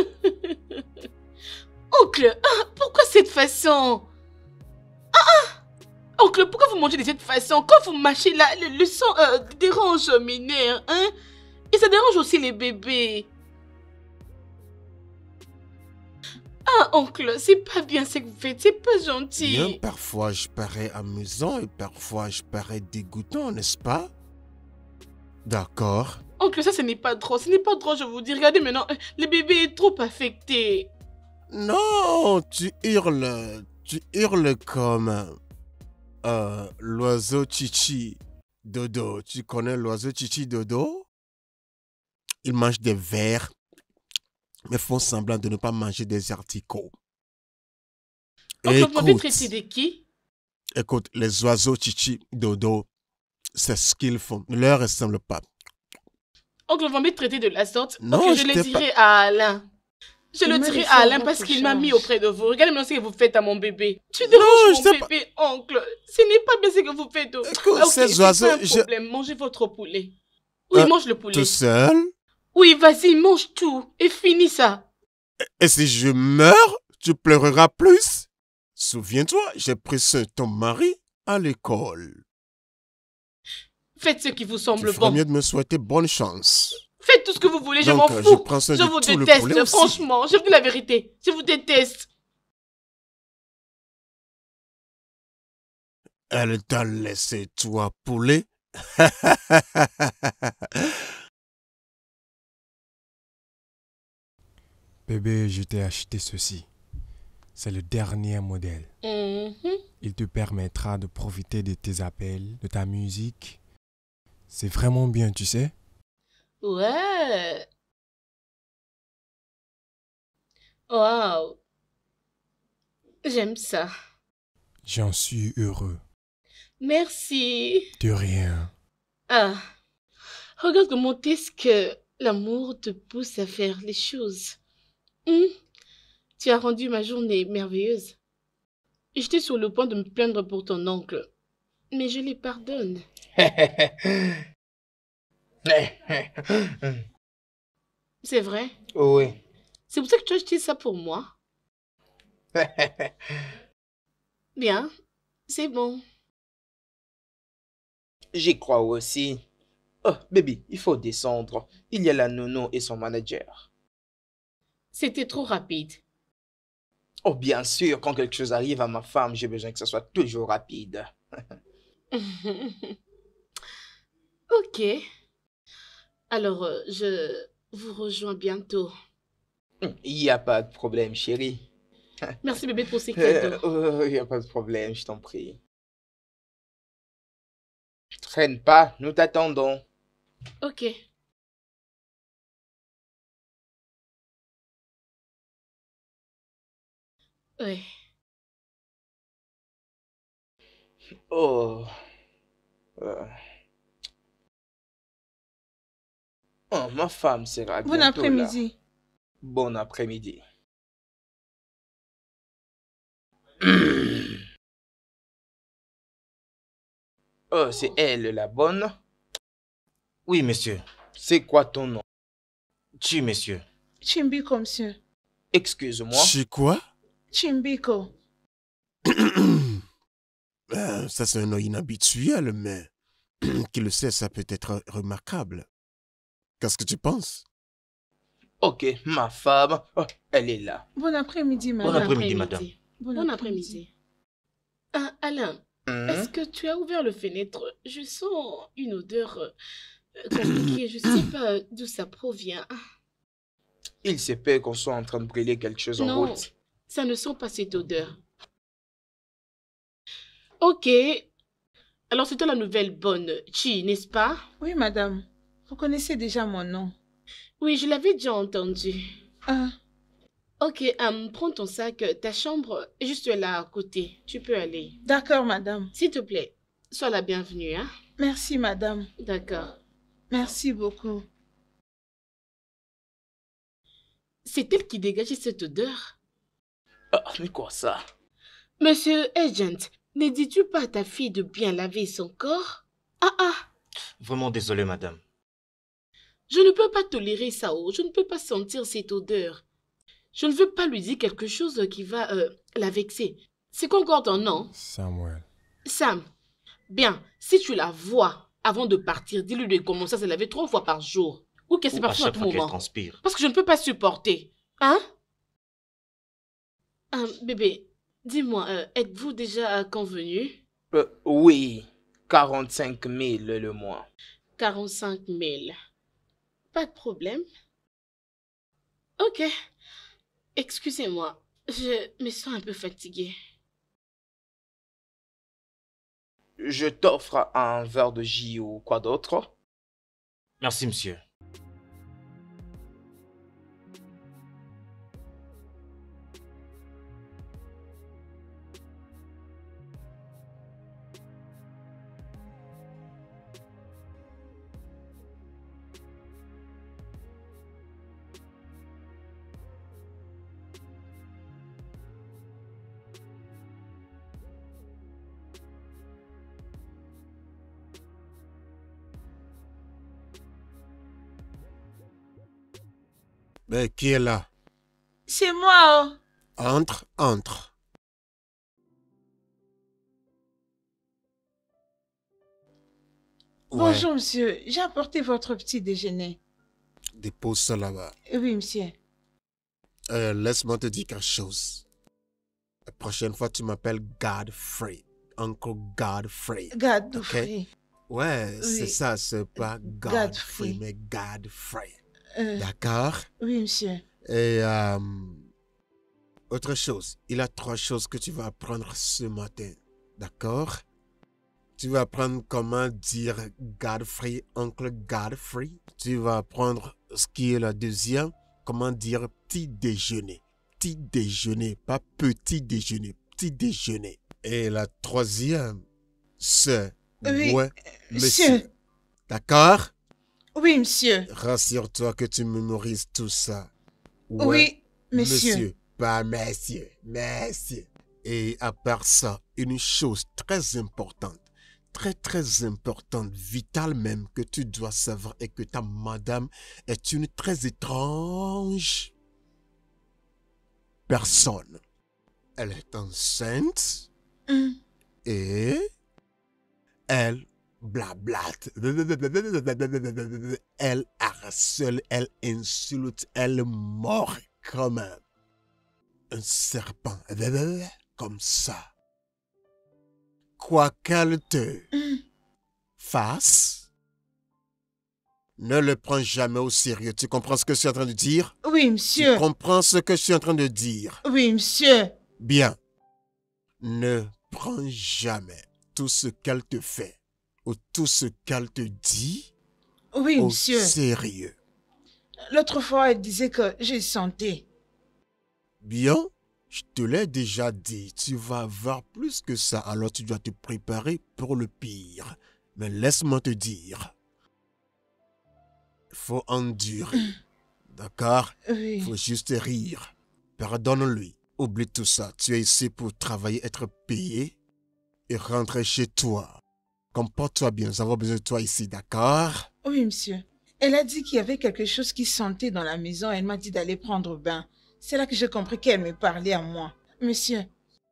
C: Oncle, ah, pourquoi cette façon? Ah, ah. Oncle, pourquoi vous mangez de cette façon? Quand vous mâchez là, le, le sang euh, dérange mes nerfs, hein? Et ça dérange aussi les bébés. Ah, oncle, c'est pas bien ce que vous faites, c'est pas gentil.
A: Bien, parfois je parais amusant et parfois je parais dégoûtant, n'est-ce pas? D'accord.
C: Oncle, ça ce n'est pas drôle, ce n'est pas drôle, je vous dis. Regardez maintenant, euh, le bébé est trop affecté.
A: Non, tu hurles. Tu hurles comme euh, l'oiseau Chichi Dodo. Tu connais l'oiseau Chichi Dodo? Ils mangent des vers, mais font semblant de ne pas manger des artichauts.
C: Oncle, vous m'avez
A: Écoute,
C: traité de qui?
A: écoute, les oiseaux Chichi Dodo, c'est ce qu'ils font. Ne leur ressemble pas.
C: Oncle, vous m'avez traité de la sorte.
A: Non,
C: Ok,
A: je
C: je le
A: t'ai
C: dirai à Alain. Je
E: Il
C: le
E: m'a
C: dirai
E: laissé
C: à Alain
E: à
C: parce
E: votre
C: qu'il m'a mis
E: charge.
C: auprès de vous. Regardez maintenant ce que vous faites à mon bébé. Tu
A: Non,
C: déranges
A: je sais
C: mon
A: pas.
C: bébé, oncle. Ce n'est pas bien ce que vous faites.
A: Écoute,
C: Ah, ok,
A: ces
C: c'est
A: oiseaux,
C: pas un
A: je-
C: problème. Mangez votre poulet. Oui,
A: Euh,
C: mange le poulet.
A: Tout seul?
C: Oui, vas-y, mange tout. Et finis ça.
A: Et si je meurs, tu pleureras plus? Souviens-toi, j'ai pris soin de ton mari à l'école.
C: Faites ce qui vous
A: Tu
C: semble
A: ferais
C: bon.
A: mieux de me souhaiter bonne chance.
C: Faites tout ce que vous voulez, je
A: Donc,
C: m'en
A: euh,
C: fous.
A: je prends soin
C: Je
A: de
C: vous
A: tout le
C: déteste,
A: poulet aussi.
C: franchement. Je vous dis la vérité. Je vous déteste.
A: Elle t'a laissé toi poulet?
F: Bébé, je t'ai acheté ceci. C'est le dernier modèle.
C: Mhm.
F: Il te permettra de profiter de tes appels, de ta musique. C'est vraiment bien, tu sais.
C: Ouais. Waouh. J'aime ça.
F: J'en suis heureux.
C: Merci.
F: De rien.
C: Ah. Regarde comment est-ce que l'amour te pousse à faire les choses. Hmm. Tu as rendu ma journée merveilleuse. J'étais sur le point de me plaindre pour ton oncle. Mais je les pardonne. C'est vrai.
B: Oui.
C: C'est pour ça que tu as acheté ça pour moi. Bien. C'est bon.
B: J'y crois aussi. Oh, baby, il faut descendre. Il y a la nounou et son manager.
C: C'était trop rapide.
B: Oh, bien sûr, quand quelque chose arrive à ma femme, j'ai besoin que ce soit toujours rapide.
C: Ok. Alors, euh, je vous rejoins bientôt.
B: Il n'y a pas de problème, chérie.
C: Merci bébé pour ces
B: Euh,
C: cadeaux.
B: oh, il n'y a pas de problème, je t'en prie. Traîne pas, nous t'attendons.
C: Ok. Ouais.
B: Oh. Euh. Oh, ma femme sera
E: Bon
B: bientôt là.
E: après-midi.
B: Bon après-midi. Oh, c'est elle la bonne.
G: Oui, monsieur.
B: C'est quoi ton nom?
G: Tu, monsieur.
E: Chimbiko, monsieur.
B: Excuse-moi.
A: C'est quoi?
E: Chimbiko.
A: Ben, ça, c'est un nom inhabituel, mais qui le sait, ça peut être remarquable. Qu'est-ce que tu penses?
B: Ok, ma femme, oh, elle est là.
E: Bon après-midi, madame.
G: Bon après-midi, madame.
E: Bon
C: Bon après-midi. Ah, Alain,
B: Hmm?
C: est-ce que tu as ouvert le fenêtre? Je sens une odeur euh, compliquée. Je sais pas euh, d'où ça provient. Ah,
B: Il se peut qu'on soit en train de brûler quelque chose en
C: non,
B: route.
C: ça ne sent pas cette odeur. Ok. Alors, c'est toi la nouvelle bonne Chi, n'est-ce pas?
E: Oui, madame. Vous connaissez déjà mon nom.
C: Oui, je l'avais déjà entendu.
E: Ah,
C: Ok, hum, prends ton sac. Ta chambre est juste là à côté. Tu peux aller.
E: d'accord, madame.
C: S'il te plaît, sois la bienvenue, hein?
E: Merci, madame.
C: D'accord.
E: Merci beaucoup.
C: C'est elle qui dégageait cette odeur?
B: Ah, mais quoi ça?
C: Monsieur Agent, ne dis-tu pas à ta fille de bien laver son corps? Ah ah,
G: Vraiment désolé, madame.
C: je ne peux pas tolérer ça, oh. Je ne peux pas sentir cette odeur. Je ne veux pas lui dire quelque chose qui va euh, la vexer. C'est quoi encore ton nom?
F: Samuel.
C: Sam. Bien, si tu la vois avant de partir, dis-lui de commencer à se laver trois fois par jour. Ou qu'elle se
G: Ou à
C: parfois à
G: chaque
C: tout
G: fois qu'elle
C: moment.
G: transpire.
C: Parce que je ne peux pas supporter. Hein? Ah, bébé, dis-moi, euh, êtes-vous déjà convenu?
B: Euh, oui, quarante-cinq mille le mois.
C: quarante-cinq mille. Pas de problème. Ok. Excusez-moi, je me sens un peu fatiguée.
B: Je t'offre un verre de jus ou quoi d'autre?
G: Merci, monsieur.
A: Ben, qui est là?
E: C'est moi, oh.
A: Entre, entre. Ouais,
E: Bonjour, monsieur. J'ai apporté votre petit déjeuner.
A: dépose ça là-bas.
E: Oui, monsieur.
A: Euh, laisse-moi te dire quelque chose. La prochaine fois, tu m'appelles Godfrey. Uncle Godfrey.
E: Godfrey.
A: Ouais, c'est
E: Oui.
A: ça, c'est pas
E: Godfrey.
A: Godfrey, mais Godfrey.
E: Euh,
A: D'accord?
E: oui, monsieur.
A: Et euh, autre chose, il y a trois choses que tu vas apprendre ce matin. D'accord? Tu vas apprendre comment dire Godfrey, oncle Godfrey. Tu vas apprendre ce qui est la deuxième, comment dire petit déjeuner. Petit déjeuner, pas petit déjeuner, petit déjeuner. Et la troisième, c'est
E: Oui,
A: ouais,
E: monsieur.
A: monsieur. D'accord?
E: Oui, monsieur.
A: Rassure-toi que tu mémorises tout ça. Ouais,
E: Oui, monsieur.
A: pas monsieur, monsieur. Et à part ça, une chose très importante, très très importante, vitale même, que tu dois savoir est que ta madame est une très étrange personne. Elle est enceinte
E: Hum.
A: et elle blablate. Elle harcèle, elle insulte, elle mord comme un, un serpent. Comme ça. Quoi qu'elle te
E: Hum.
A: fasse, Ne le prends jamais au sérieux. Tu comprends ce que je suis en train de dire?
E: Oui, monsieur.
A: Tu comprends ce que je suis en train de dire?
E: Oui, monsieur.
A: Bien. Ne prends jamais tout ce qu'elle te fait ou tout ce qu'elle te dit
E: Oui,
A: au
E: monsieur.
A: sérieux.
E: L'autre fois, elle disait que j'ai santé.
A: Bien, je te l'ai déjà dit, tu vas avoir plus que ça, alors tu dois te préparer pour le pire. Mais laisse-moi te dire, il faut endurer, d'accord?
E: Oui.
A: Il faut juste rire. Pardonne-lui, oublie tout ça. Tu es ici pour travailler, être payé et rentrer chez toi. Comporte-toi bien, nous avons besoin de toi ici, d'accord?
E: Oui, monsieur. Elle a dit qu'il y avait quelque chose qui sentait dans la maison. Elle m'a dit d'aller prendre bain. C'est là que j'ai compris qu'elle me parlait à moi. Monsieur.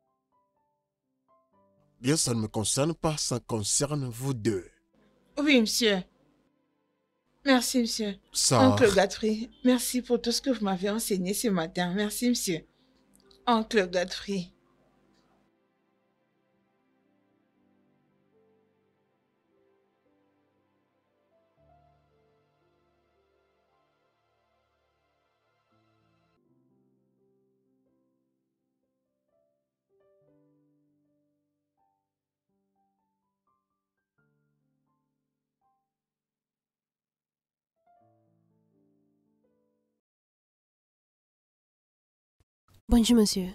A: Bien, ça ne me concerne pas, ça concerne vous deux.
E: Oui, monsieur. Merci, monsieur.
A: Sors.
E: Oncle Godfrey, merci pour tout ce que vous m'avez enseigné ce matin. Merci, monsieur. Oncle Godfrey.
H: Bonjour, monsieur.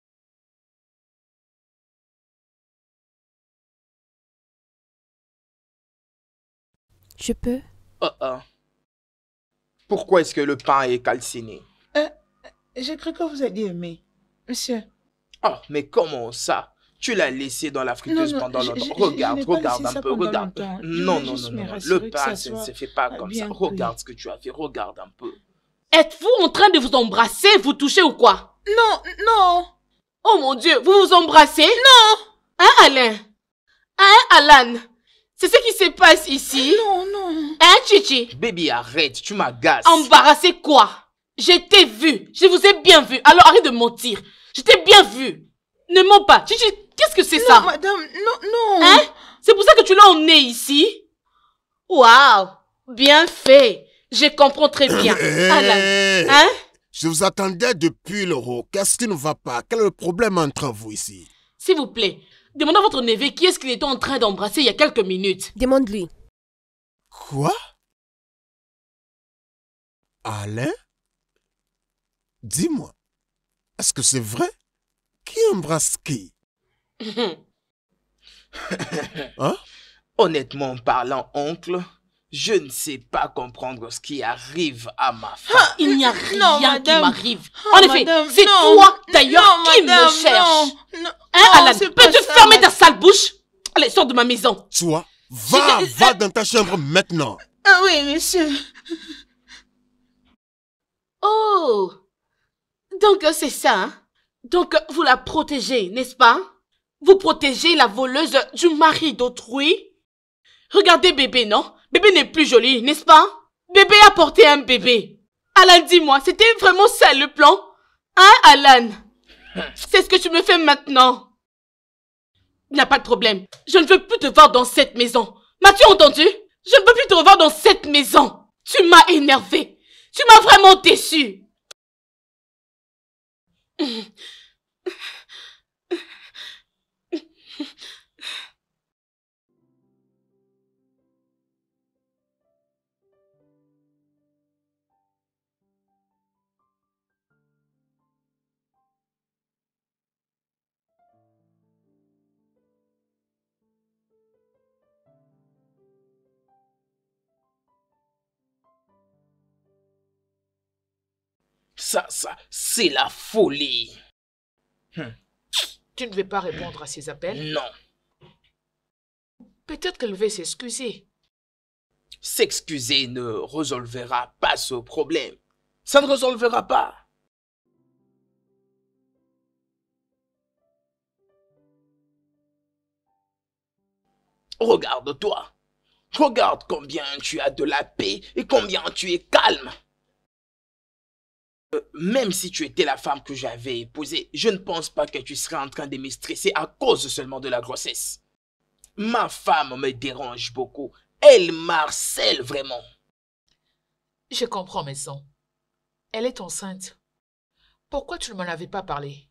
H: Je peux?
B: Oh, oh. Pourquoi est-ce que le pain est calciné?
E: Euh, j'ai cru que vous alliez aimer. Monsieur.
B: Oh, mais comment ça? Tu l'as laissé dans la friteuse
E: Non, non,
B: pendant
E: je-
B: longtemps.
E: je- je
B: Regarde,
E: n'ai pas
B: regarde
E: laissé
B: un
E: ça
B: peu,
E: pendant
B: regarde.
E: longtemps. Je
B: Non,
E: voulais
B: non,
E: juste
B: non,
E: me
B: non.
E: rassurer
B: Le
E: que ça
B: pain, ça ne
E: soit,
B: se fait pas
E: euh,
B: comme
E: bien
B: ça.
E: cuit.
B: Regarde ce que tu as fait, regarde un peu.
C: Êtes-vous en train de vous embrasser, vous toucher ou quoi?
E: Non, non.
C: Oh mon Dieu, vous vous embrassez? Non. Hein, Alain? Hein, Alan? C'est ce qui se passe ici?
E: Non, non.
C: Hein, Chichi?
B: Baby, arrête, tu m'agaces.
C: Embarrassé quoi? Je t'ai vu, je vous ai bien vu, alors arrête de mentir. Je t'ai bien vu. Ne mens pas. Chichi, qu'est-ce que c'est
E: Non,
C: ça?
E: madame, non, non.
C: Hein? C'est pour ça que tu l'as emmené ici? Waouh, bien fait. Je comprends très bien. Alan,
A: Hey,
C: hein?
A: je vous attendais depuis le haut. Qu'est-ce qui ne va pas? Quel est le problème entre vous ici?
C: S'il vous plaît, demandez à votre neveu qui est-ce qu'il était en train d'embrasser il y a quelques minutes.
H: Demande-lui.
A: Quoi? Alain? Dis-moi, est-ce que c'est vrai? Qui embrasse qui? Hein?
B: Honnêtement parlant, oncle, je ne sais pas comprendre ce qui arrive à ma femme.
C: Il n'y a
E: Non,
C: rien qui
E: madame.
C: m'arrive.
E: Oh,
C: En effet,
E: madame,
C: c'est
E: non.
C: toi d'ailleurs
E: Non,
C: qui
E: madame,
C: me cherche.
E: non, non.
C: Hein,
E: Non,
C: Alan?
E: c'est pas
C: Peux-tu
E: ça,
C: fermer ta
E: madame.
C: sale bouche? Allez, sors de ma maison.
A: Toi, va,
C: Je-
A: va dans ta chambre maintenant.
E: Ah oui, monsieur.
C: Oh, donc euh, c'est ça, hein? Donc euh, vous la protégez, n'est-ce pas? Vous protégez la voleuse du mari d'autrui? Regardez bébé, non? Bébé n'est plus joli, n'est-ce pas? Bébé a porté un bébé. Alan, dis-moi, c'était vraiment ça le plan? Hein, Alan? C'est ce que tu me fais maintenant. Il n'y a pas de problème. Je ne veux plus te voir dans cette maison. M'as-tu entendu? Je ne peux plus te revoir dans cette maison. Tu m'as énervé. Tu m'as vraiment déçu.
B: Ça, ça, c'est la folie.
D: Tu ne veux pas répondre à ses appels?
B: Non.
D: Peut-être qu'elle veut s'excuser.
B: S'excuser ne résolvera pas ce problème. Ça ne résolvera pas. Regarde-toi. Regarde combien tu as de la paix et combien tu es calme. Euh, même si tu étais la femme que j'avais épousée, je ne pense pas que tu serais en train de me stresser à cause seulement de la grossesse. Ma femme me dérange beaucoup. Elle m'harcèle vraiment.
D: Je comprends, maison. Elle est enceinte. Pourquoi tu ne m'en avais pas parlé?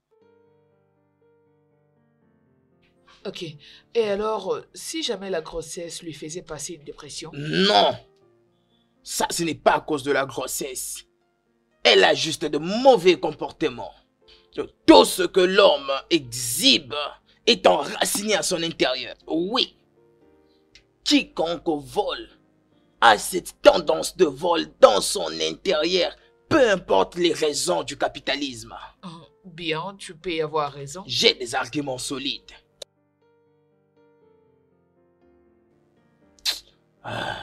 D: Ok. Et alors, euh, si jamais la grossesse lui faisait passer une dépression?
B: Non, ça ce n'est pas à cause de la grossesse. Elle a juste de mauvais comportements. Tout ce que l'homme exhibe est enraciné à son intérieur. Oui. Quiconque vole a cette tendance de vol dans son intérieur, peu importe les raisons du capitalisme.
D: Bien, tu peux y avoir raison.
B: J'ai des arguments solides. Ah.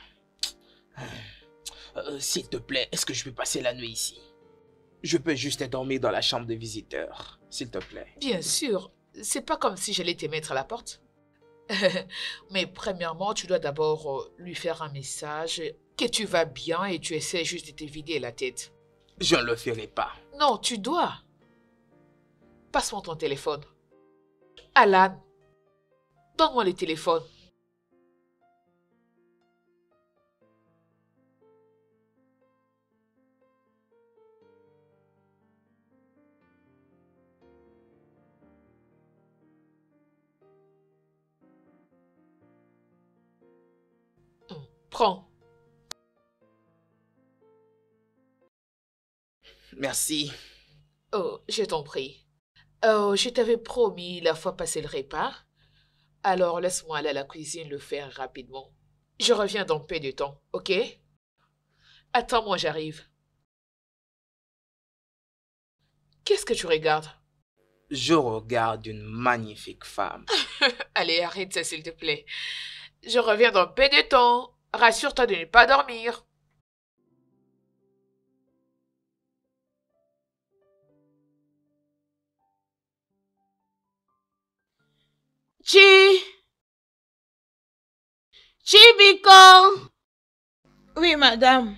B: Euh, S'il te plaît, est-ce que je peux passer la nuit ici? Je peux juste dormir dans la chambre de visiteur, s'il te plaît.
D: Bien sûr, c'est pas comme si j'allais te mettre à la porte. Mais premièrement, tu dois d'abord euh, lui faire un message que tu vas bien et tu essaies juste de te vider la tête.
B: Je ne le ferai pas.
D: Non, tu dois. Passe-moi ton téléphone. Alan, donne-moi le téléphone. Prends.
B: Merci.
D: Oh, je t'en prie. Oh, je t'avais promis la fois passée le repas. Alors laisse-moi aller à la cuisine le faire rapidement. Je reviens dans peu de temps, ok? Attends-moi, j'arrive. Qu'est-ce que tu regardes?
B: Je regarde une magnifique femme.
D: Allez, arrête ça, s'il te plaît. Je reviens dans peu de temps. Rassure-toi de ne pas dormir.
C: Chi! Chibiko!
E: Oui, madame.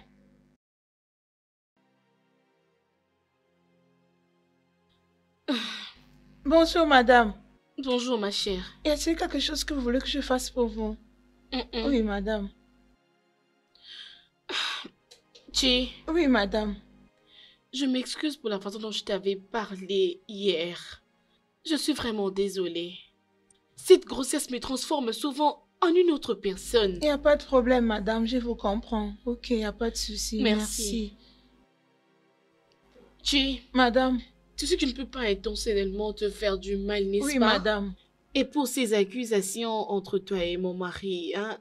E: Bonjour, madame.
C: Bonjour, ma chère.
E: Y a-t-il quelque chose que vous voulez que je fasse pour vous?
C: Mm-mm.
E: Oui, madame.
C: Chi,
E: Oui, madame.
C: je m'excuse pour la façon dont je t'avais parlé hier. Je suis vraiment désolée. Cette grossesse me transforme souvent en une autre personne.
E: Il n'y a pas de problème, madame, je vous comprends. Ok, il n'y a pas de souci.
C: Merci. Chi,
E: Madame.
C: tu sais que je ne peux pas intentionnellement te faire du mal, n'est-ce
E: Oui,
C: pas?
E: madame.
C: Et pour ces accusations entre toi et mon mari, hein?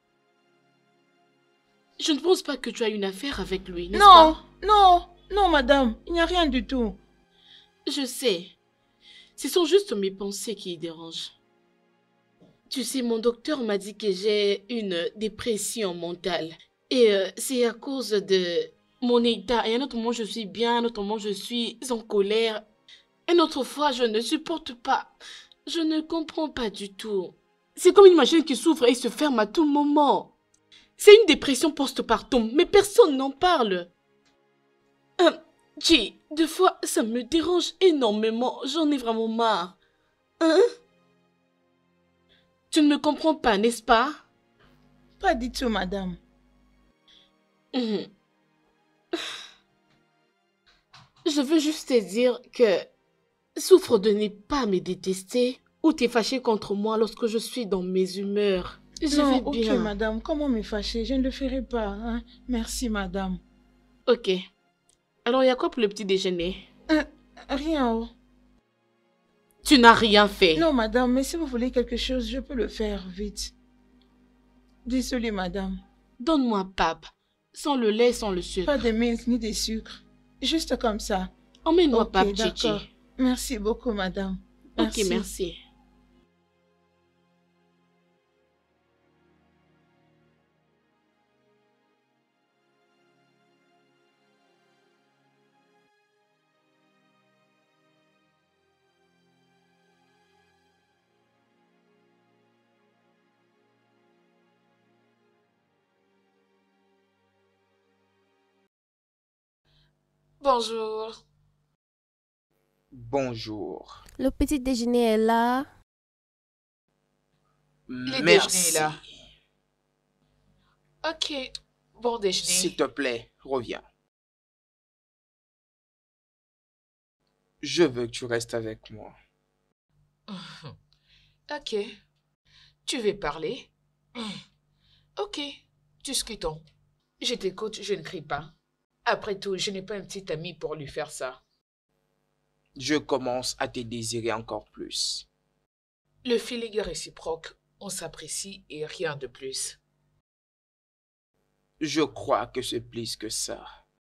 C: Je ne pense pas que tu as une affaire avec lui, n'est-ce
E: Non,
C: pas?
E: non, non, madame. Il n'y a rien du tout.
C: Je sais. Ce sont juste mes pensées qui y dérangent. Tu sais, mon docteur m'a dit que j'ai une dépression mentale. Et euh, c'est à cause de mon état. Et un autre moment, je suis bien, un autre moment, je suis en colère. Une autre fois, je ne supporte pas. Je ne comprends pas du tout. C'est comme une machine qui s'ouvre et se ferme à tout moment. C'est une dépression postpartum, mais personne n'en parle. Euh, Chi, deux fois, ça me dérange énormément. J'en ai vraiment marre. Hein? Tu ne me comprends pas, n'est-ce pas?
E: Pas du tout, madame.
C: Mhm. Je veux juste te dire que souffre de ne pas me détester ou t'es fâché contre moi lorsque je suis dans mes humeurs. Je
E: Non,
C: vais
E: ok,
C: bien.
E: madame. Comment me fâcher? Je ne le ferai pas. Hein? Merci, madame.
C: Ok. Alors, il y a quoi pour le petit déjeuner?
E: Euh, rien. Oh.
C: Tu n'as rien fait.
E: Non, madame, mais si vous voulez quelque chose, je peux le faire vite. Désolée, madame.
C: Donne-moi pape. Sans le lait, sans le sucre.
E: Pas de milk ni de sucre. Juste comme ça.
C: Emmène-moi
E: Ok,
C: pape, Chichi.
E: d'accord. Merci beaucoup, madame.
C: Ok, merci.
D: Bonjour.
B: Bonjour.
H: Le petit déjeuner est là.
D: Le
B: Merci.
D: déjeuner est là. Ok. Bon déjeuner.
B: S'il te plaît, reviens. Je veux que tu restes avec moi.
D: Ok. Tu veux parler? Ok. Discutons. Je t'écoute, je ne crie pas. Après tout, je n'ai pas un petit ami pour lui faire ça.
B: Je commence à te désirer encore plus.
D: Le feeling est réciproque. On s'apprécie et rien de plus.
B: Je crois que c'est plus que ça.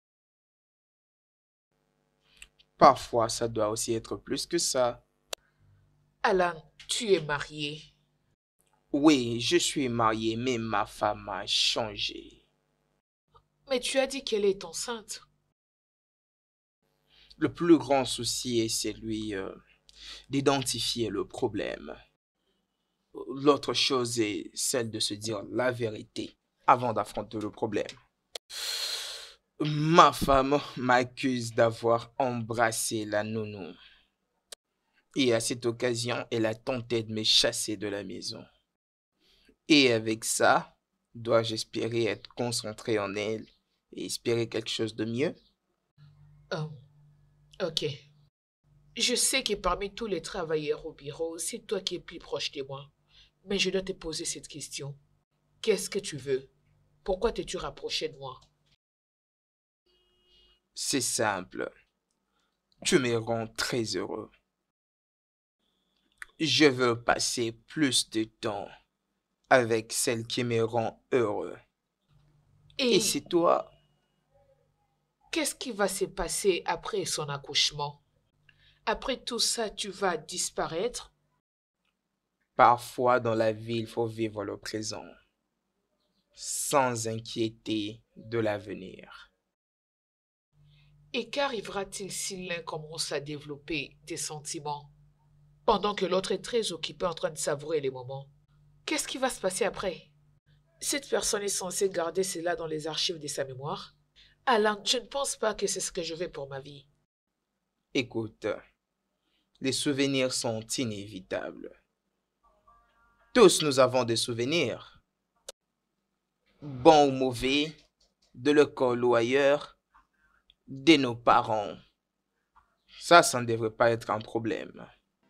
B: Parfois, ça doit aussi être plus que ça.
D: Alan, tu es marié.
B: Oui, je suis marié, mais ma femme a changé.
D: Mais tu as dit qu'elle est enceinte.
B: Le plus grand souci est celui euh, d'identifier le problème. L'autre chose est celle de se dire la vérité avant d'affronter le problème. Ma femme m'accuse d'avoir embrassé la nounou. Et à cette occasion, elle a tenté de me chasser de la maison. Et avec ça, dois-je espérer être concentré en elle et espérer quelque chose de mieux?
D: Oh, ok. Je sais que parmi tous les travailleurs au bureau, c'est toi qui es plus proche de moi. Mais je dois te poser cette question. Qu'est-ce que tu veux? Pourquoi t'es-tu rapproché de moi?
B: C'est simple. Tu me rends très heureux. Je veux passer plus de temps avec celle qui me rend heureux.
D: Et,
B: Et c'est toi.
D: qu'est-ce qui va se passer après son accouchement? Après tout ça, tu vas disparaître?
B: Parfois dans la vie, il faut vivre le présent, sans inquiéter de l'avenir.
D: Et qu'arrivera-t-il si l'un commence à développer des sentiments, pendant que l'autre est très occupé en train de savourer les moments? Qu'est-ce qui va se passer après? Cette personne est censée garder cela dans les archives de sa mémoire? Alan, je ne pense pas que c'est ce que je veux pour ma vie.
B: Écoute, les souvenirs sont inévitables. Tous nous avons des souvenirs, bons ou mauvais, de l'école ou ailleurs, de nos parents. Ça, ça ne devrait pas être un problème.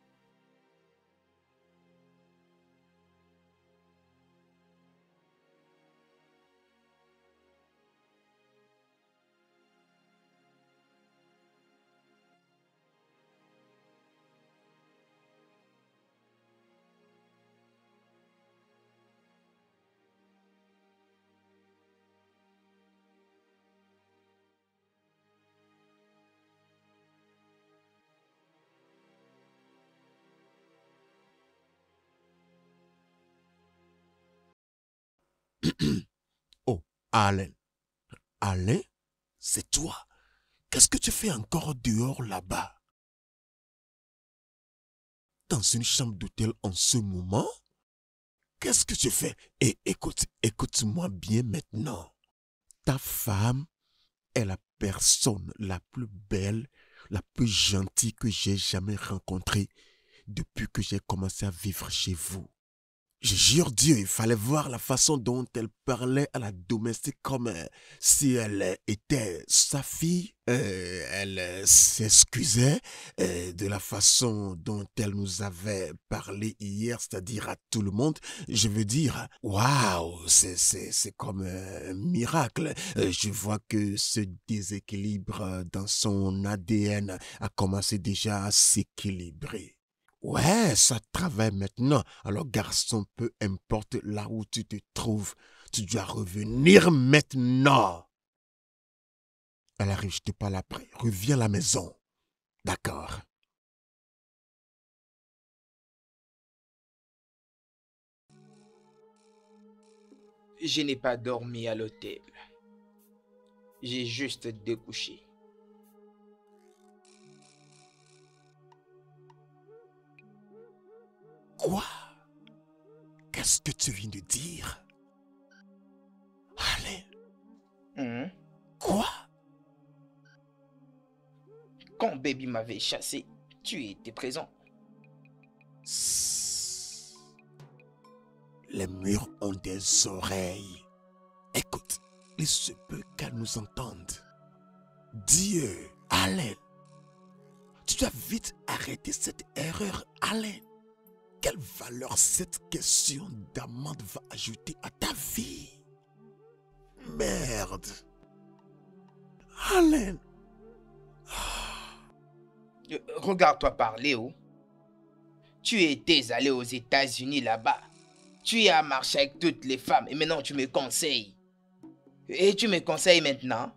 A: Oh, Alain. Alain, c'est toi. Qu'est-ce que tu fais encore dehors là-bas? Dans une chambre d'hôtel en ce moment? Qu'est-ce que tu fais? Et écoute, écoute-moi bien maintenant. Ta femme est la personne la plus belle, la plus gentille que j'ai jamais rencontrée depuis que j'ai commencé à vivre chez vous. Je jure Dieu, il fallait voir la façon dont elle parlait à la domestique comme euh, si elle euh, était sa fille. Euh, elle euh, s'excusait euh, de la façon dont elle nous avait parlé hier, c'est-à-dire à tout le monde. Je veux dire, waouh, c'est, c'est, c'est comme euh, un miracle. Euh, je vois que ce déséquilibre euh, dans son A D N a commencé déjà à s'équilibrer. Ouais, ça travaille maintenant. Alors, garçon, peu importe là où tu te trouves, tu dois revenir maintenant. Elle arrive, je te parle après. Reviens à la maison. D'accord.
B: Je n'ai pas dormi à l'hôtel. J'ai juste découché.
A: Quoi? Qu'est-ce que tu viens de dire? Allez.
B: Hum.
A: Quoi?
B: Quand Baby m'avait chassé, tu étais présent.
A: Les murs ont des oreilles. Écoute, il se peut qu'elle nous entende. Dieu, Allen, tu dois vite arrêter cette erreur, Allen. Quelle valeur cette question d'amende va ajouter à ta vie? Merde. Allen.
B: Euh, Regarde-toi parler, oh. Tu étais allé aux États-Unis là-bas. Tu as marché avec toutes les femmes et maintenant tu me conseilles. Et tu me conseilles maintenant?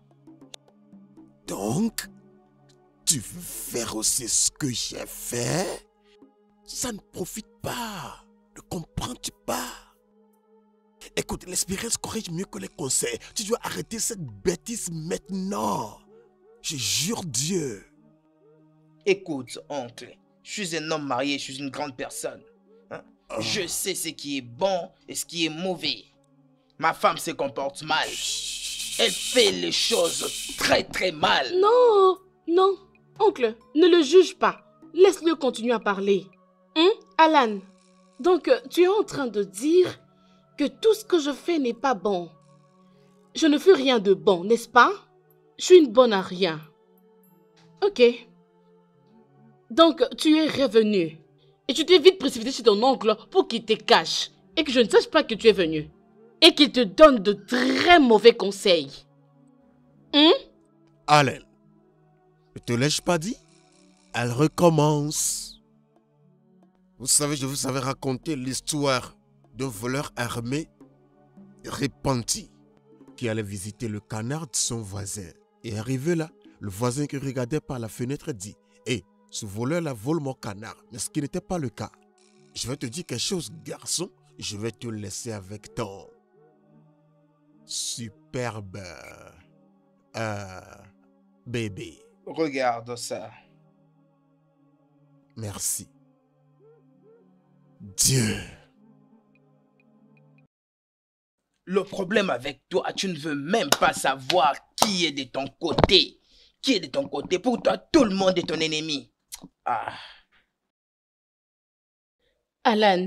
A: Donc, tu veux faire aussi ce que j'ai fait? Ça ne profite pas. Ne comprends-tu pas? Écoute, l'expérience corrige mieux que les conseils. Tu dois arrêter cette bêtise maintenant. Je jure Dieu.
B: Écoute, oncle, je suis un homme marié, je suis une grande personne. Hein?
A: Oh.
B: Je sais ce qui est bon et ce qui est mauvais. Ma femme se comporte mal. Elle fait les choses très très mal.
C: Non, non, oncle, ne le juge pas. Laisse-le continuer à parler. Hein, Alan? Donc, euh, tu es en train de dire que tout ce que je fais n'est pas bon. Je ne fais rien de bon, n'est-ce pas? Je suis une bonne à rien. Ok. Donc, tu es revenu. Et tu t'es vite précipité chez ton oncle pour qu'il te cache. Et que je ne sache pas que tu es venu. Et qu'il te donne de très mauvais conseils. Hein?
A: Allen, ne te l'ai-je pas dit? Elle recommence. Vous savez, je vous avais raconté l'histoire d'un voleur armé repenti qui allait visiter le canard de son voisin. Et arrivé là, le voisin qui regardait par la fenêtre dit « Hé, ce voleur-là vole mon canard. » Mais ce qui n'était pas le cas. Je vais te dire quelque chose, garçon. Je vais te laisser avec ton superbe euh, bébé.
B: Regarde ça.
A: Merci. Dieu.
B: Le problème avec toi, tu ne veux même pas savoir qui est de ton côté. Qui est de ton côté. Pour toi, tout le monde est ton ennemi. Ah.
C: Alan,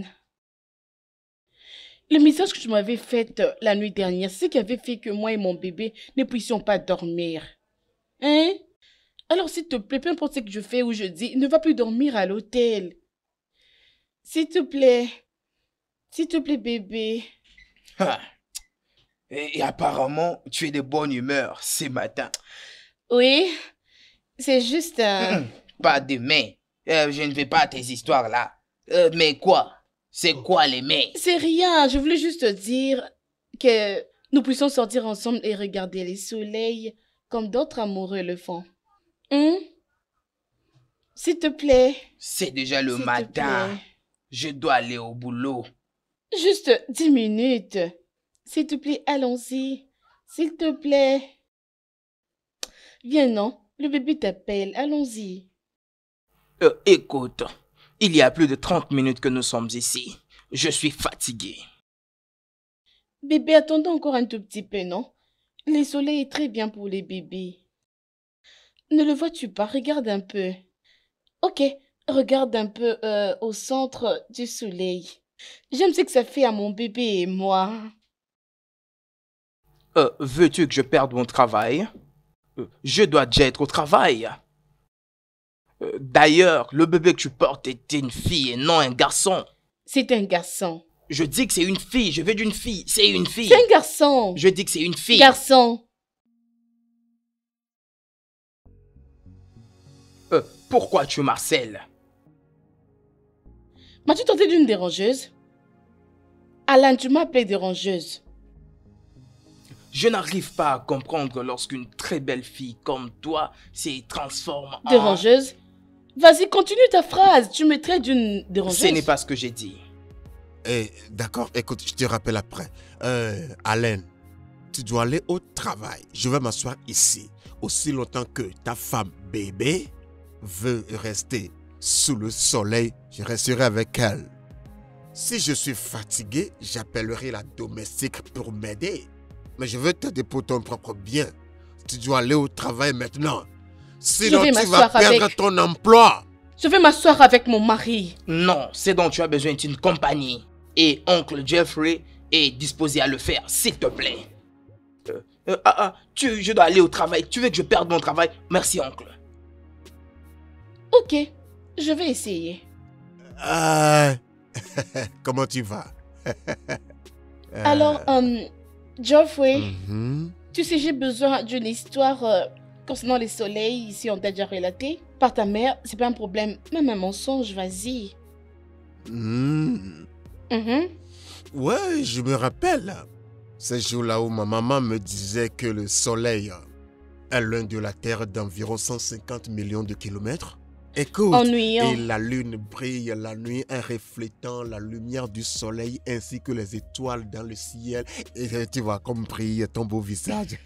C: le message que tu m'avais fait euh, la nuit dernière, c'est ce qui avait fait que moi et mon bébé ne puissions pas dormir. Hein? Alors s'il te plaît, peu importe ce que je fais ou je dis, ne va plus dormir à l'hôtel. S'il te plaît. S'il te plaît, bébé.
B: Ah. Et, et apparemment, tu es de bonne humeur ce matin.
C: Oui, c'est juste un...
B: Hum, pas demain. Euh, je ne vais pas à tes histoires là. Euh, mais quoi? C'est quoi les mais?
C: C'est rien, je voulais juste te dire que nous puissions sortir ensemble et regarder les soleils comme d'autres amoureux le font. Hein? S'il te plaît.
B: C'est déjà le
C: S'il te
B: matin.
C: plaît.
B: Je dois aller au boulot.
C: Juste dix minutes. S'il te plaît, allons-y. S'il te plaît. Viens, non? Le bébé t'appelle. Allons-y.
B: Euh, écoute, il y a plus de trente minutes que nous sommes ici. Je suis fatigué.
C: Bébé, attendons encore un tout petit peu, non? Le soleil est très bien pour les bébés. Ne le vois-tu pas? Regarde un peu. Ok, regarde un peu euh, au centre du soleil. J'aime ce que ça fait à mon bébé et moi.
B: Euh, veux-tu que je perde mon travail? Euh, je dois déjà être au travail. Euh, D'ailleurs, le bébé que tu portes est une fille et non un garçon.
C: C'est un garçon.
B: Je dis que c'est une fille, je veux d'une fille, c'est une fille.
C: C'est un garçon.
B: Je dis que c'est une fille.
C: Garçon.
B: Euh, pourquoi tu m'harcèles?
C: M'as-tu tenté d'une dérangeuse? Alan, tu m'as appelée dérangeuse.
B: Je n'arrive pas à comprendre lorsqu'une très belle fille comme toi se transforme en...
C: Dérangeuse? Vas-y, continue ta phrase. Tu me traites d'une dérangeuse.
B: Ce n'est pas ce que j'ai dit.
A: Eh, d'accord, écoute, je te rappelle après. Euh, Allen, tu dois aller au travail. Je vais m'asseoir ici. Aussi longtemps que ta femme bébé veut rester sous le soleil, je resterai avec elle. Si je suis fatigué, j'appellerai la domestique pour m'aider. Mais je veux t'aider pour ton propre bien. Tu dois aller au travail maintenant. Sinon,
C: vais
A: tu vas
C: m'asseoir
A: perdre
C: avec-
A: ton emploi.
C: Je vais m'asseoir avec mon mari.
B: Non, ce dont tu as besoin est une compagnie. Et oncle Jeffrey est disposé à le faire, s'il te plaît. Euh, Euh, ah, ah, tu, je dois aller au travail. Tu veux que je perde mon travail? Merci, oncle.
C: Ok, je vais essayer.
A: Ah, comment tu vas? Euh,
C: Alors, euh, Geoffrey,
A: mhm.
C: tu sais, j'ai besoin d'une histoire euh, concernant les soleils, ici on t'a déjà relaté. Par ta mère, c'est pas un problème, même un mensonge, vas-y.
A: Mhm.
C: Mhm.
A: Ouais, je me rappelle. Ces jours-là où ma maman me disait que le soleil est loin de la Terre d'environ cent cinquante millions de kilomètres. Écoute,
C: Ennuyant.
A: et la lune brille la nuit en reflétant la lumière du soleil ainsi que les étoiles dans le ciel. Et tu vois comme brille ton beau visage.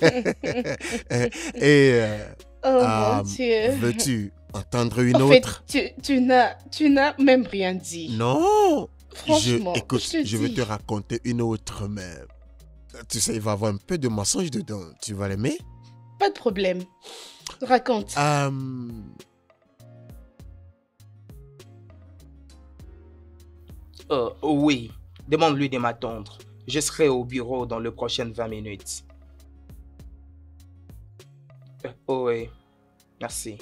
A: Et euh,
C: Oh
A: euh,
C: mon Dieu.
A: veux-tu entendre une
C: En fait,
A: autre?
C: tu, tu n'as tu n'as même rien dit.
A: Non.
C: Franchement,
A: je, écoute,
C: je te
A: je vais
C: dis.
A: te raconter une autre, mais tu sais, il va y avoir un peu de mensonge dedans. Tu vas l'aimer?
C: Pas de problème. Raconte.
A: Euh,
B: Euh, oui, demande-lui de m'attendre. Je serai au bureau dans les prochaines vingt minutes. Euh, oh oui, merci.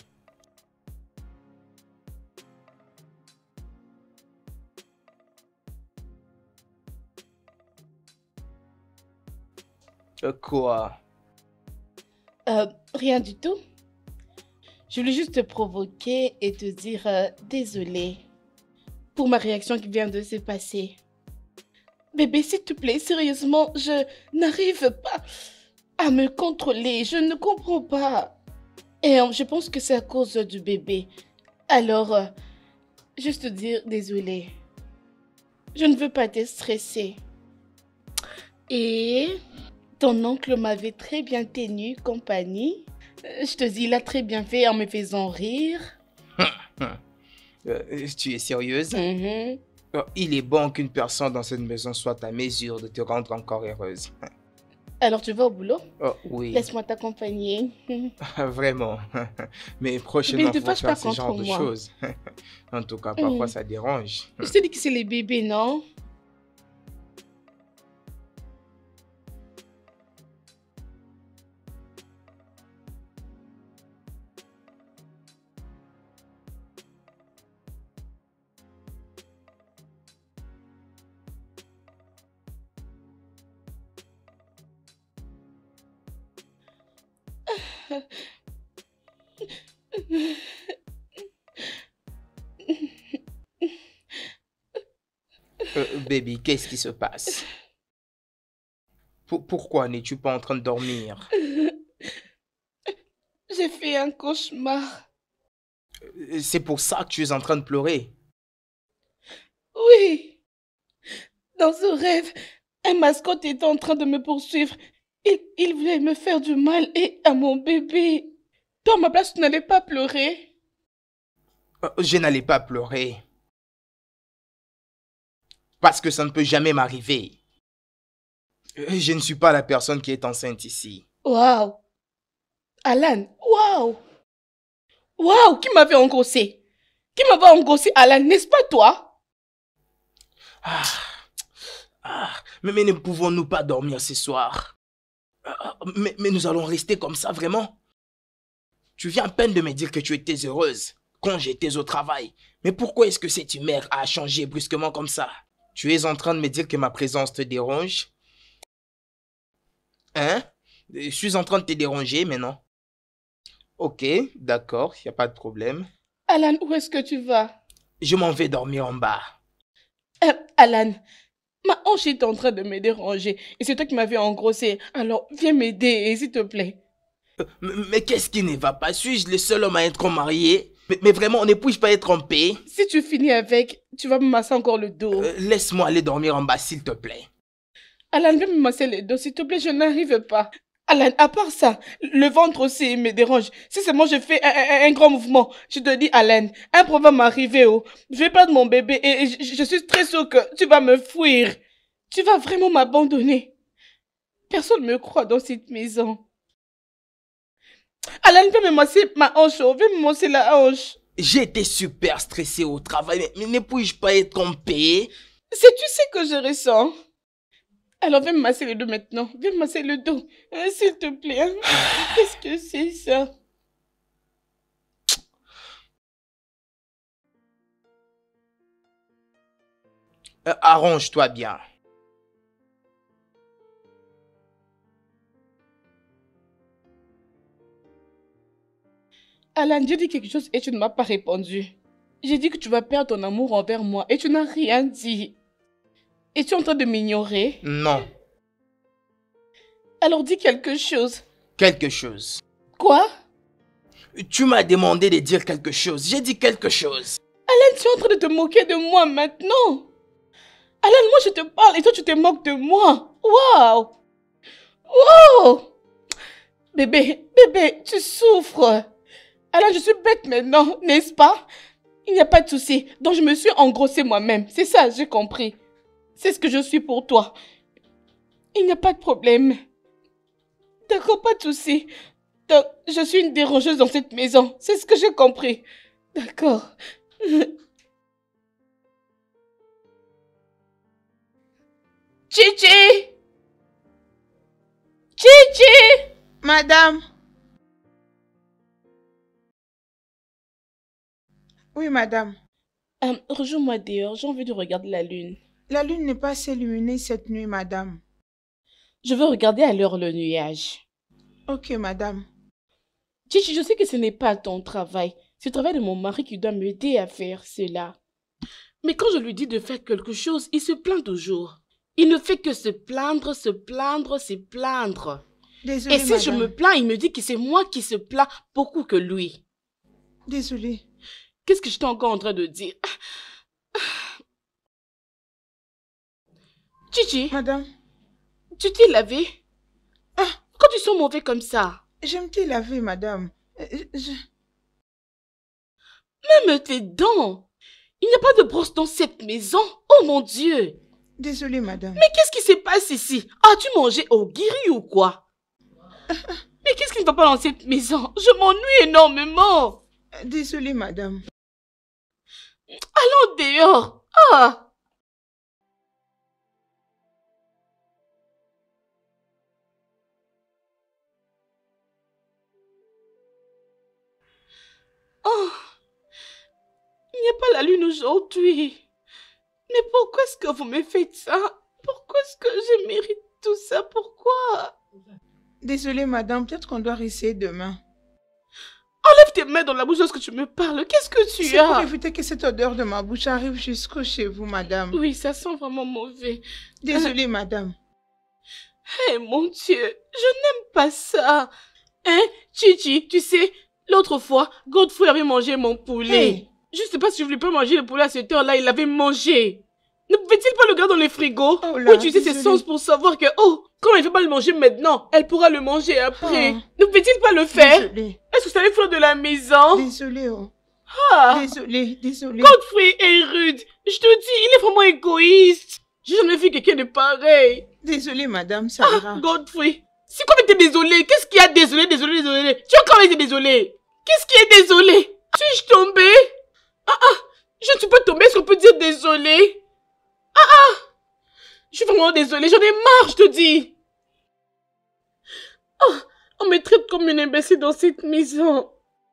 B: Euh, quoi?
C: Euh, rien du tout. Je voulais juste te provoquer et te dire euh, désolé pour ma réaction qui vient de se passer. Bébé, s'il te plaît, sérieusement, je n'arrive pas à me contrôler. Je ne comprends pas. Et euh, je pense que c'est à cause du bébé. Alors, euh, juste te dire désolé. Je ne veux pas te stresser. Et ton oncle m'avait très bien tenu compagnie. Euh, Je te dis, il a très bien fait en me faisant rire.
B: Euh, tu es sérieuse?
C: Mhm.
B: Euh, Il est bon qu'une personne dans cette maison soit à mesure de te rendre encore heureuse.
C: Alors, tu vas au boulot?
B: Oh, oui,
C: Laisse-moi t'accompagner.
B: vraiment. Mais
C: Mais
B: prochainement,
C: ne
B: il
C: te
B: faut
C: fâche
B: faire
C: pas
B: ce genre
C: contre
B: de
C: moi.
B: choses. En tout cas, parfois,
C: Mm.
B: ça dérange.
C: Je te dis que c'est les bébés, non?
B: Euh, baby, qu'est-ce qui se passe? Pour- pourquoi n'es-tu pas en train de dormir?
C: J'ai fait un cauchemar.
B: Euh, C'est pour ça que tu es en train de pleurer.
C: Oui. Dans ce rêve, un mascotte était en train de me poursuivre. Il, il voulait me faire du mal et à mon bébé. Toi, à ma place, tu n'allais pas pleurer.
B: Euh, Je n'allais pas pleurer. Parce que ça ne peut jamais m'arriver. Euh, Je ne suis pas la personne qui est enceinte ici.
C: Waouh. Alan, waouh. Waouh, qui m'avait engrossé? Qui m'avait engrossé, Alan, n'est-ce pas toi?
B: Ah, ah, mais, mais ne pouvons-nous pas dormir ce soir? Ah, mais, mais nous allons rester comme ça, vraiment? Tu viens à peine de me dire que tu étais heureuse quand j'étais au travail. Mais pourquoi est-ce que cette humeur a changé brusquement comme ça? Tu es en train de me dire que ma présence te dérange? Hein? Je suis en train de te déranger maintenant. Ok, d'accord, il n'y a pas de problème.
C: Alan, où est-ce que tu vas?
B: Je m'en vais dormir en bas.
C: Euh, Alan, ma hanche est en train de me déranger et c'est toi qui m'avais engrossé. Alors, viens m'aider, s'il te plaît.
B: Euh, Mais, mais qu'est-ce qui ne va pas? Suis-je le seul homme à être marié? mais, mais vraiment, ne puis-je pas être en paix?
C: Si tu finis avec, tu vas me masser encore le dos.
B: Euh, Laisse-moi aller dormir en bas, s'il te plaît.
C: Alan, viens me masser le dos, s'il te plaît, je n'arrive pas. Alan, à part ça, le ventre aussi me dérange. Si seulement je fais un, un- un grand mouvement, je te dis, Alan, un problème va m'arriver, oh. Je vais perdre mon bébé et, et je, je suis très sûre que tu vas me fuir. Tu vas vraiment m'abandonner. Personne ne me croit dans cette maison. Alan, viens me masser ma hanche, oh. Viens me masser la hanche.
B: J'ai été super stressé au travail, mais, mais ne puis-je pas être en paix?
C: C'est tu sais que je ressens. Alors viens me masser le dos maintenant. Viens me masser le dos. Hein, s'il te plaît. Hein. Qu'est-ce que c'est ça?
B: Euh, arrange-toi bien.
C: Alan, j'ai dit quelque chose et tu ne m'as pas répondu. J'ai dit que tu vas perdre ton amour envers moi et tu n'as rien dit. Et tu es en train de m'ignorer?
B: Non.
C: Alors dis quelque chose.
B: Quelque chose.
C: Quoi?
B: Tu m'as demandé de dire quelque chose. J'ai dit quelque chose.
C: Alan, tu es en train de te moquer de moi maintenant. Alan, moi je te parle et toi tu te moques de moi. Waouh! Wow! Bébé, bébé, tu souffres. Alan, je suis bête maintenant, n'est-ce pas? Il n'y a pas de souci. Donc je me suis engrossée moi-même. C'est ça, j'ai compris. C'est ce que je suis pour toi. Il n'y a pas de problème. D'accord, pas de souci. Donc, je suis une dérangeuse dans cette maison. C'est ce que j'ai compris. D'accord. Chichi! Chichi!
E: Madame. Oui, madame.
C: Euh, rejoins-moi dehors. J'ai envie de regarder la lune.
E: La lune n'est pas assez lumineuse cette nuit, madame.
C: Je veux regarder à l'heure le nuage.
E: Ok, madame.
C: Chichi, je sais que ce n'est pas ton travail. C'est le travail de mon mari qui doit m'aider à faire cela. Mais quand je lui dis de faire quelque chose, il se plaint toujours. Il ne fait que se plaindre, se plaindre, se plaindre.
E: Désolée,
C: Et si
E: madame.
C: je me plains, il me dit que c'est moi qui se plains beaucoup que lui.
E: Désolée.
C: Qu'est-ce que j'étais encore en train de dire? Chichi,
E: Madame.
C: tu t'es lavé?
E: Ah,
C: Quand tu sens mauvais comme ça?
E: je me t'ai lavé, madame. Euh, Je...
C: Même tes dents. Il n'y a pas de brosse dans cette maison. Oh mon Dieu.
E: Désolée, madame.
C: Mais qu'est-ce qui se passe ici? As-tu mangé au guiri ou quoi? Mais qu'est-ce qui ne va pas dans cette maison? Je m'ennuie énormément.
E: Désolée, madame.
C: Allons dehors. Ah! Oh! Il n'y a pas la lune aujourd'hui. Mais pourquoi est-ce que vous me faites ça? Pourquoi est-ce que je mérite tout ça? Pourquoi?
E: Désolée, madame. Peut-être qu'on doit essayer demain.
C: Enlève tes mains dans la bouche lorsque tu me parles. Qu'est-ce que tu
E: C'est
C: as?
E: pour éviter que cette odeur de ma bouche arrive jusqu'au chez vous, madame.
C: Oui, ça sent vraiment mauvais.
E: Désolée, madame.
C: Eh mon Dieu, je n'aime pas ça. Hein, Chichi, tu sais, l'autre fois, Godfrey avait mangé mon poulet.
E: Hey.
C: Je ne sais pas si je voulais pas manger le poulet à cette heure-là, il l'avait mangé. Ne pouvait-il pas le garder dans le frigo?
E: Oh là,
C: Oui, tu sais, c'est
E: désolée.
C: sens pour savoir que, oh, quand elle ne fait pas le manger maintenant, elle pourra le manger après.
E: Oh.
C: Ne pouvait-il pas le faire?
E: Désolée.
C: Est-ce que ça allait faire de la maison?
E: Désolée, oh.
C: Ah,
E: Désolée, désolée.
C: Godfrey est rude. Je te dis, il est vraiment égoïste. J'ai jamais vu quelqu'un de pareil.
E: Désolée, madame, ça ira.
C: Ah, Godfrey. C'est quoi que t'es désolé? Qu'est-ce qu'il y a désolé, désolé, désolé? Tu as quand même été désolé. Qu'est-ce qui est désolé? Suis-je tombée? Ah ah, je ne suis pas tombée, est-ce qu'on peut dire désolé? Ah ah, je suis vraiment désolée, j'en ai marre, je te dis. Oh, on me traite comme une imbécile dans cette maison.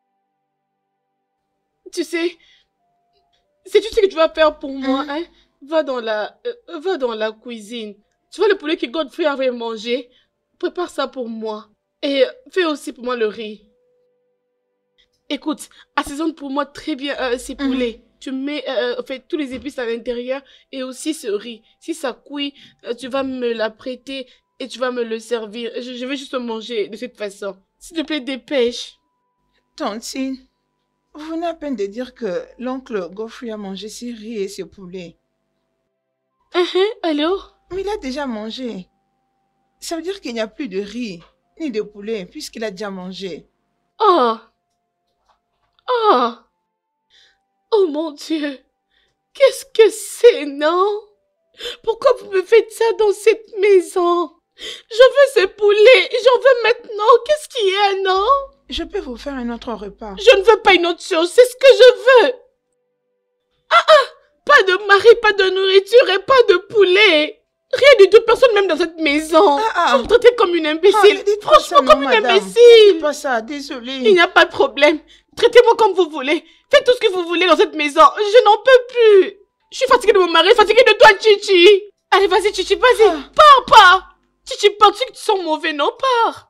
C: Tu sais, sais-tu ce que tu vas faire pour moi, hein? Va dans la, euh, va dans la cuisine. Tu vois le poulet que Godfrey avait mangé? Prépare ça pour moi. Et fais aussi pour moi le riz. Écoute, assaisonne pour moi très bien euh, ces poulets. Mm. Tu mets euh, en fait, tous les épices à l'intérieur et aussi ce riz. Si ça cuit, euh, tu vas me l'apprêter et tu vas me le servir. Je, je vais juste le manger de cette façon. S'il te plaît, dépêche.
E: Tantine, vous venez à peine de dire que l'oncle Godfrey a mangé ses riz et ses poulets.
C: Uh-huh, alors?
E: Mais il a déjà mangé. Ça veut dire qu'il n'y a plus de riz, ni de poulet, puisqu'il a déjà mangé.
C: Oh! Oh! Oh mon Dieu! Qu'est-ce que c'est, non? Pourquoi vous me faites ça dans cette maison? Je veux ce poulet, j'en veux maintenant. Qu'est-ce qu'il y a, non?
E: Je peux vous faire un autre repas.
C: Je ne veux pas une autre chose, c'est ce que je veux. Ah ah! Pas de mari, pas de nourriture et pas de poulet. Rien du tout, personne même dans cette maison.
E: Ah, ah.
C: Vous me traitez comme une imbécile.
E: Ah, dites pas ça,
C: Franchement,
E: non,
C: comme une
E: madame.
C: imbécile.
E: Dites pas ça, désolée.
C: Il n'y a pas de problème. Traitez-moi comme vous voulez. Faites tout ce que vous voulez dans cette maison. Je n'en peux plus. Je suis fatiguée de mon mari, fatiguée de toi, Chichi. Allez, vas-y, Chichi, vas-y.
E: Ah.
C: Pars, pars. Chichi, pars, tu sais que tu sens mauvais, non? Pars.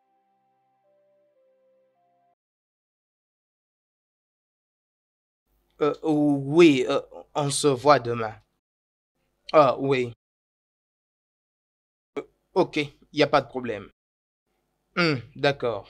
B: Euh, oui, euh, on se voit demain. Ah, oui. Euh, ok, il n'y a pas de problème. Hmm, d'accord.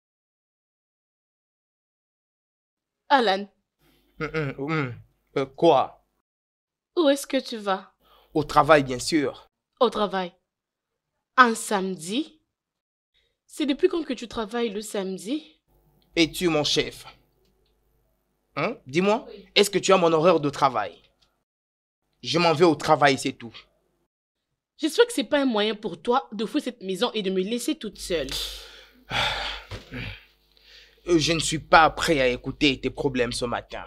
C: Alan,
B: Hmm, hmm, hmm. Euh, quoi?
C: où est-ce que tu vas?
B: Au travail, bien sûr.
C: Au travail. Un samedi? C'est depuis quand que tu travailles le samedi?
B: Es-tu mon chef? Hein? Dis-moi, est-ce que tu as mon horaire de travail? Je m'en vais au travail, c'est tout.
C: J'espère que c'est pas un moyen pour toi de fouiller cette maison et de me laisser toute seule.
B: Euh, Je ne suis pas prêt à écouter tes problèmes ce matin.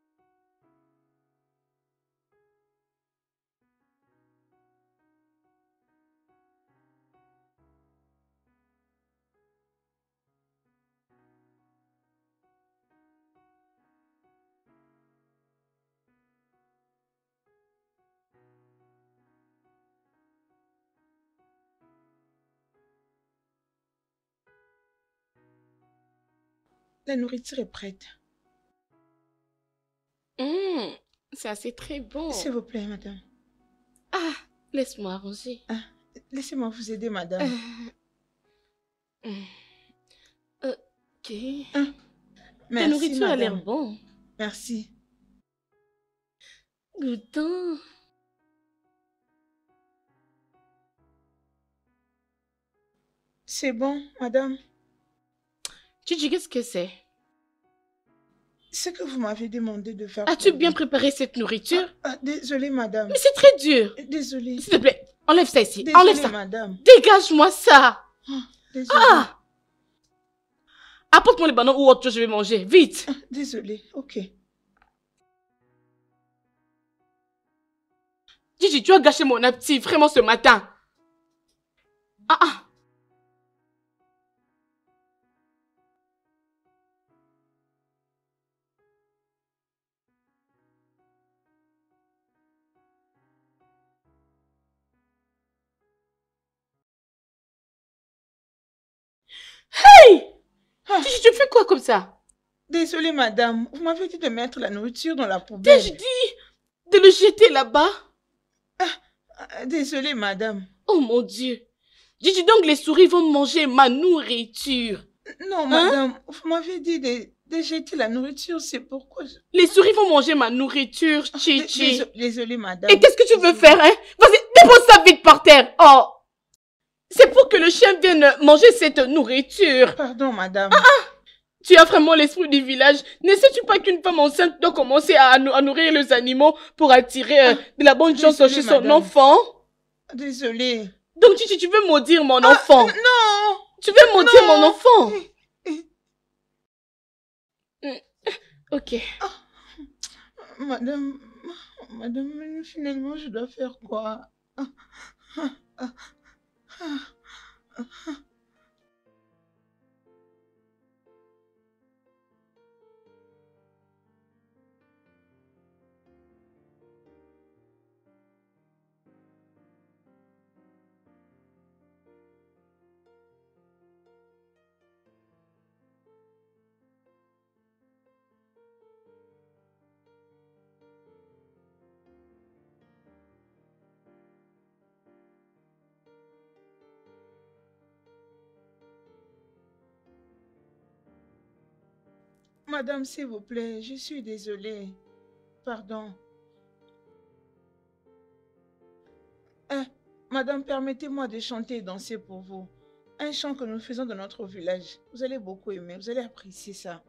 E: La nourriture est prête.
C: Mmh, ça c'est très bon.
E: S'il vous plaît, madame.
C: Ah, laisse-moi arranger.
E: Ah, laissez-moi vous aider, madame.
C: Euh, mmh. Ok.
E: Ah,
C: Ta
E: merci,
C: nourriture a l'air
E: madame.
C: bon.
E: Merci.
C: Goûtant.
E: C'est bon, madame.
C: Chichi, qu'est-ce que c'est?
E: Ce que vous m'avez demandé de faire.
C: As-tu
E: pour
C: bien
E: vous.
C: préparé cette nourriture?
E: Ah, désolée, madame.
C: Mais c'est très dur.
E: Désolée.
C: S'il te plaît, enlève ça ici.
E: Désolée,
C: Enlève ça.
E: madame.
C: Dégage-moi ça.
E: Ah, désolée.
C: Ah! Apporte-moi les bananes ou autre chose, je vais manger. Vite.
E: Ah, désolée, ok.
C: Gigi, tu as gâché mon appétit vraiment ce matin. Ah ah. Hey!
E: Ah.
C: Gigi, tu fais quoi comme ça?
E: Désolée, madame. Vous m'avez dit de mettre la nourriture dans la poubelle.
C: T'ai-je dit de le jeter là-bas?
E: Ah, désolée, madame.
C: Oh mon Dieu. Gigi, donc les souris vont manger ma nourriture.
E: Non, madame. Vous m'avez dit de, de jeter la nourriture, c'est pourquoi je...
C: Les souris vont manger ma nourriture,
E: Ah,
C: Chichi.
E: déso- Désolée, madame.
C: Et qu'est-ce que tu veux faire, hein? Vas-y, dépose ça vite par terre. Oh! C'est pour que le chien vienne manger cette nourriture.
E: Pardon, madame.
C: Tu as vraiment l'esprit du village. Ne sais-tu pas qu'une femme enceinte doit commencer à, nou- à nourrir les animaux pour attirer euh, de la bonne chance
E: désolée,
C: chez son
E: madame.
C: enfant?
E: Désolée.
C: Donc, Chichi, tu veux maudire mon enfant?
E: Non!
C: Tu veux maudire
E: non.
C: mon enfant? Mm. Ok.
E: Madame, madame, finalement, je dois faire quoi? Ah, ah, ah, ah, ah. Madame, s'il vous plaît, je suis désolée. Pardon. Hein, madame, permettez-moi de chanter et danser pour vous. Un chant que nous faisons dans notre village. Vous allez beaucoup aimer, vous allez apprécier ça.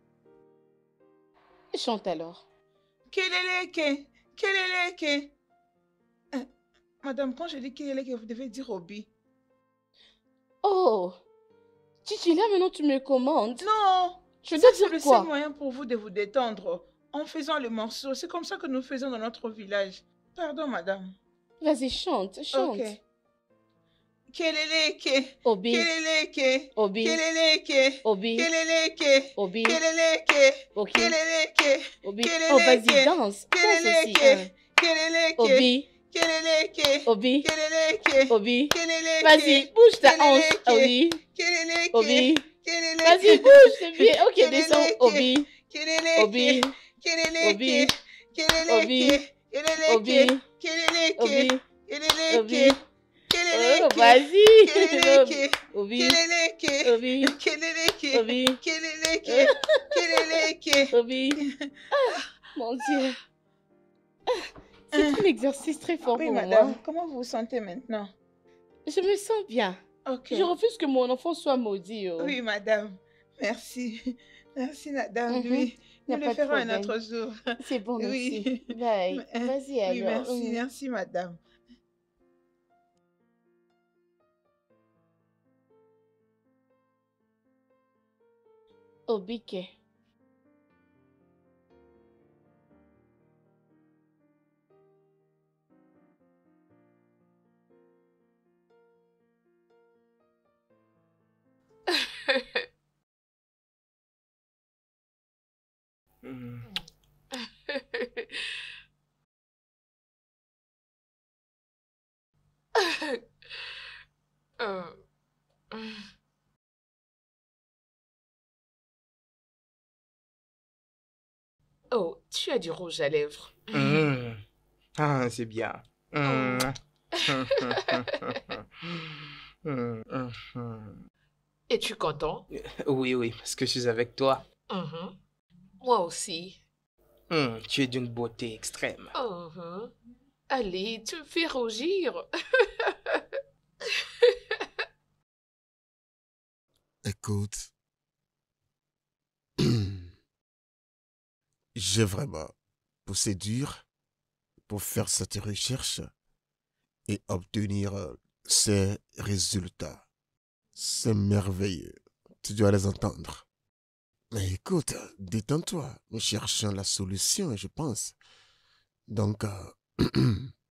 C: Chante alors.
E: Keleleke, keleleke. Hein, madame, quand je dis keleleke, vous devez dire Obi.
C: Oh! Chichi, là maintenant tu me commandes.
E: Non!
C: Je
E: Ça,
C: dois
E: c'est
C: dire
E: le
C: quoi?
E: seul moyen pour vous de vous détendre en faisant le morceau. C'est comme ça que nous faisons dans notre village. Pardon, madame.
C: Vas-y, chante, chante.
E: Ok. Keleleke.
C: Obi,
E: Keleleke.
C: Obi,
E: Keleleke.
C: Obi,
E: Keleleke.
C: Obi,
E: Keleleke.
C: ok.
E: Keleleke.
C: Obi.
E: Keleleke.
C: Oh, vas-y, danse. Danse aussi.
E: Keleleke.
C: Hein.
E: Keleleke.
C: Obi,
E: Keleleke.
C: Obi,
E: Keleleke.
C: Obi.
E: Keleleke.
C: Vas-y, bouge ta hanche.
E: Keleleke.
C: Obi,
E: Keleleke.
C: Obi.
E: Keleleke.
C: Vas-y, bouge, c'est bien. Ok,
E: Keleleke.
C: descends. Obi,
E: Keleleke.
C: Obi,
E: Keleleke.
C: Obi,
E: Keleleke.
C: Obi,
E: Keleleke.
C: Obi,
E: Keleleke.
C: Obi,
E: Keleleke.
C: Obi.
E: Keleleke.
C: Oh, vas-y.
E: Keleleke.
C: Obi,
E: Keleleke.
C: Obi,
E: Keleleke.
C: Obi,
E: Keleleke. Keleleke.
C: Obi. Ah, mon Dieu. C'est un exercice très fort
E: Oui,
C: pour
E: madame.
C: moi.
E: Comment vous vous sentez maintenant?
C: Je me sens bien.
E: Ok.
C: Je refuse que mon enfant soit maudit. Oh.
E: Oui, madame. Merci. Merci, madame.
C: Mhm.
E: Oui.
C: Y a
E: Nous
C: pas
E: le
C: de
E: ferons un
C: problème.
E: autre jour.
C: C'est bon, merci.
E: Oui.
C: Bye. Vas-y
E: Oui,
C: alors.
E: merci.
C: Mhm.
E: Merci, madame.
C: Obike.
D: Euh, Oh, tu as du rouge à lèvres.
B: Mmh. Ah, c'est bien. Mmh. Mmh, mmh.
D: Es-tu content?
B: Oui, oui, parce que je suis avec toi.
D: Mhm. Moi aussi.
B: Mmh, tu es d'une beauté extrême.
D: Mhm. Allez, tu me fais rougir.
A: Écoute, j'ai vraiment poussé dur pour faire cette recherche et obtenir euh, ces résultats. C'est merveilleux. Tu dois les entendre. Mais écoute, détends-toi. Nous cherchons la solution, je pense. Donc, euh,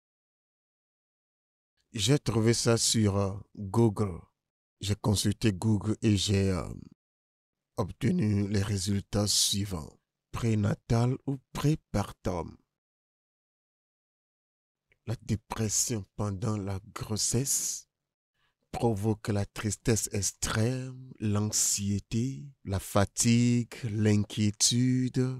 A: j'ai trouvé ça sur euh, Google. J'ai consulté Google et j'ai euh, obtenu les résultats suivants. Prénatal ou prépartum. La dépression pendant la grossesse provoque la tristesse extrême, l'anxiété, la fatigue, l'inquiétude,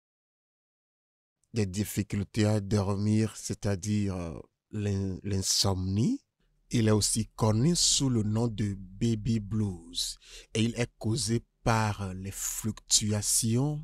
A: des difficultés à dormir, c'est-à-dire euh, l'in- l'insomnie. Il est aussi connu sous le nom de baby blues et il est causé par les fluctuations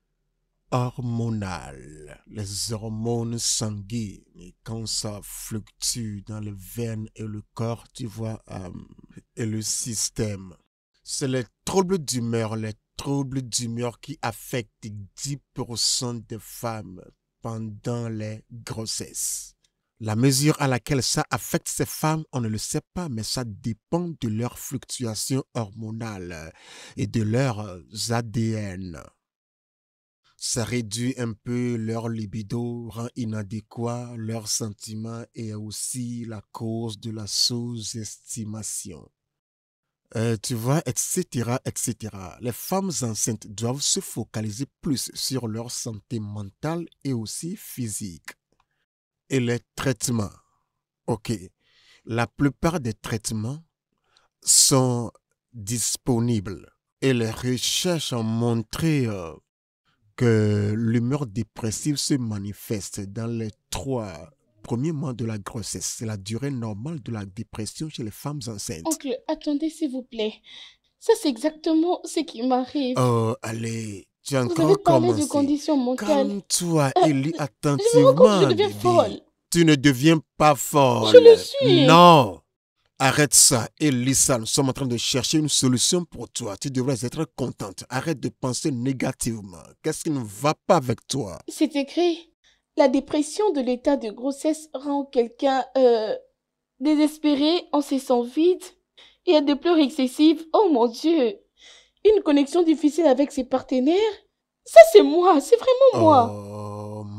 A: hormonales, les hormones sanguines. Et quand ça fluctue dans les veines et le corps, tu vois, euh, et le système. C'est les troubles d'humeur, les troubles d'humeur qui affectent dix pour cent des femmes pendant les grossesses. La mesure à laquelle ça affecte ces femmes, on ne le sait pas, mais ça dépend de leurs fluctuations hormonales et de leurs A D N. Ça réduit un peu leur libido, rend inadéquat leurs sentiments et est aussi la cause de la sous-estimation. Euh, tu vois, et cetera, et cetera. Les femmes enceintes doivent se focaliser plus sur leur santé mentale et aussi physique. Et les traitements. Ok. La plupart des traitements sont disponibles. Et les recherches ont montré euh, que l'humeur dépressive se manifeste dans les trois premiers mois de la grossesse. C'est la durée normale de la dépression chez les femmes enceintes.
C: Oncle, attendez s'il vous plaît. Ça, c'est exactement ce qui m'arrive.
A: Oh, allez, tu as
C: Vous
A: encore
C: avez parlé de
A: commencé.
C: conditions mentales.
A: Calme-toi
C: Euh,
A: et lis
C: Je me rends
A: attentivement,
C: compte que je deviens
A: bébé.
C: folle.
A: Tu ne deviens pas folle.
C: Je le suis.
A: Non. Arrête ça et lis ça. Nous sommes en train de chercher une solution pour toi. Tu devrais être contente. Arrête de penser négativement. Qu'est-ce qui ne va pas avec toi?
C: C'est écrit. La dépression de l'état de grossesse rend quelqu'un euh, désespéré, en se sent vide et a des pleurs excessives. Oh mon Dieu. Une connexion difficile avec ses partenaires. Ça, c'est moi. C'est vraiment moi.
A: Oh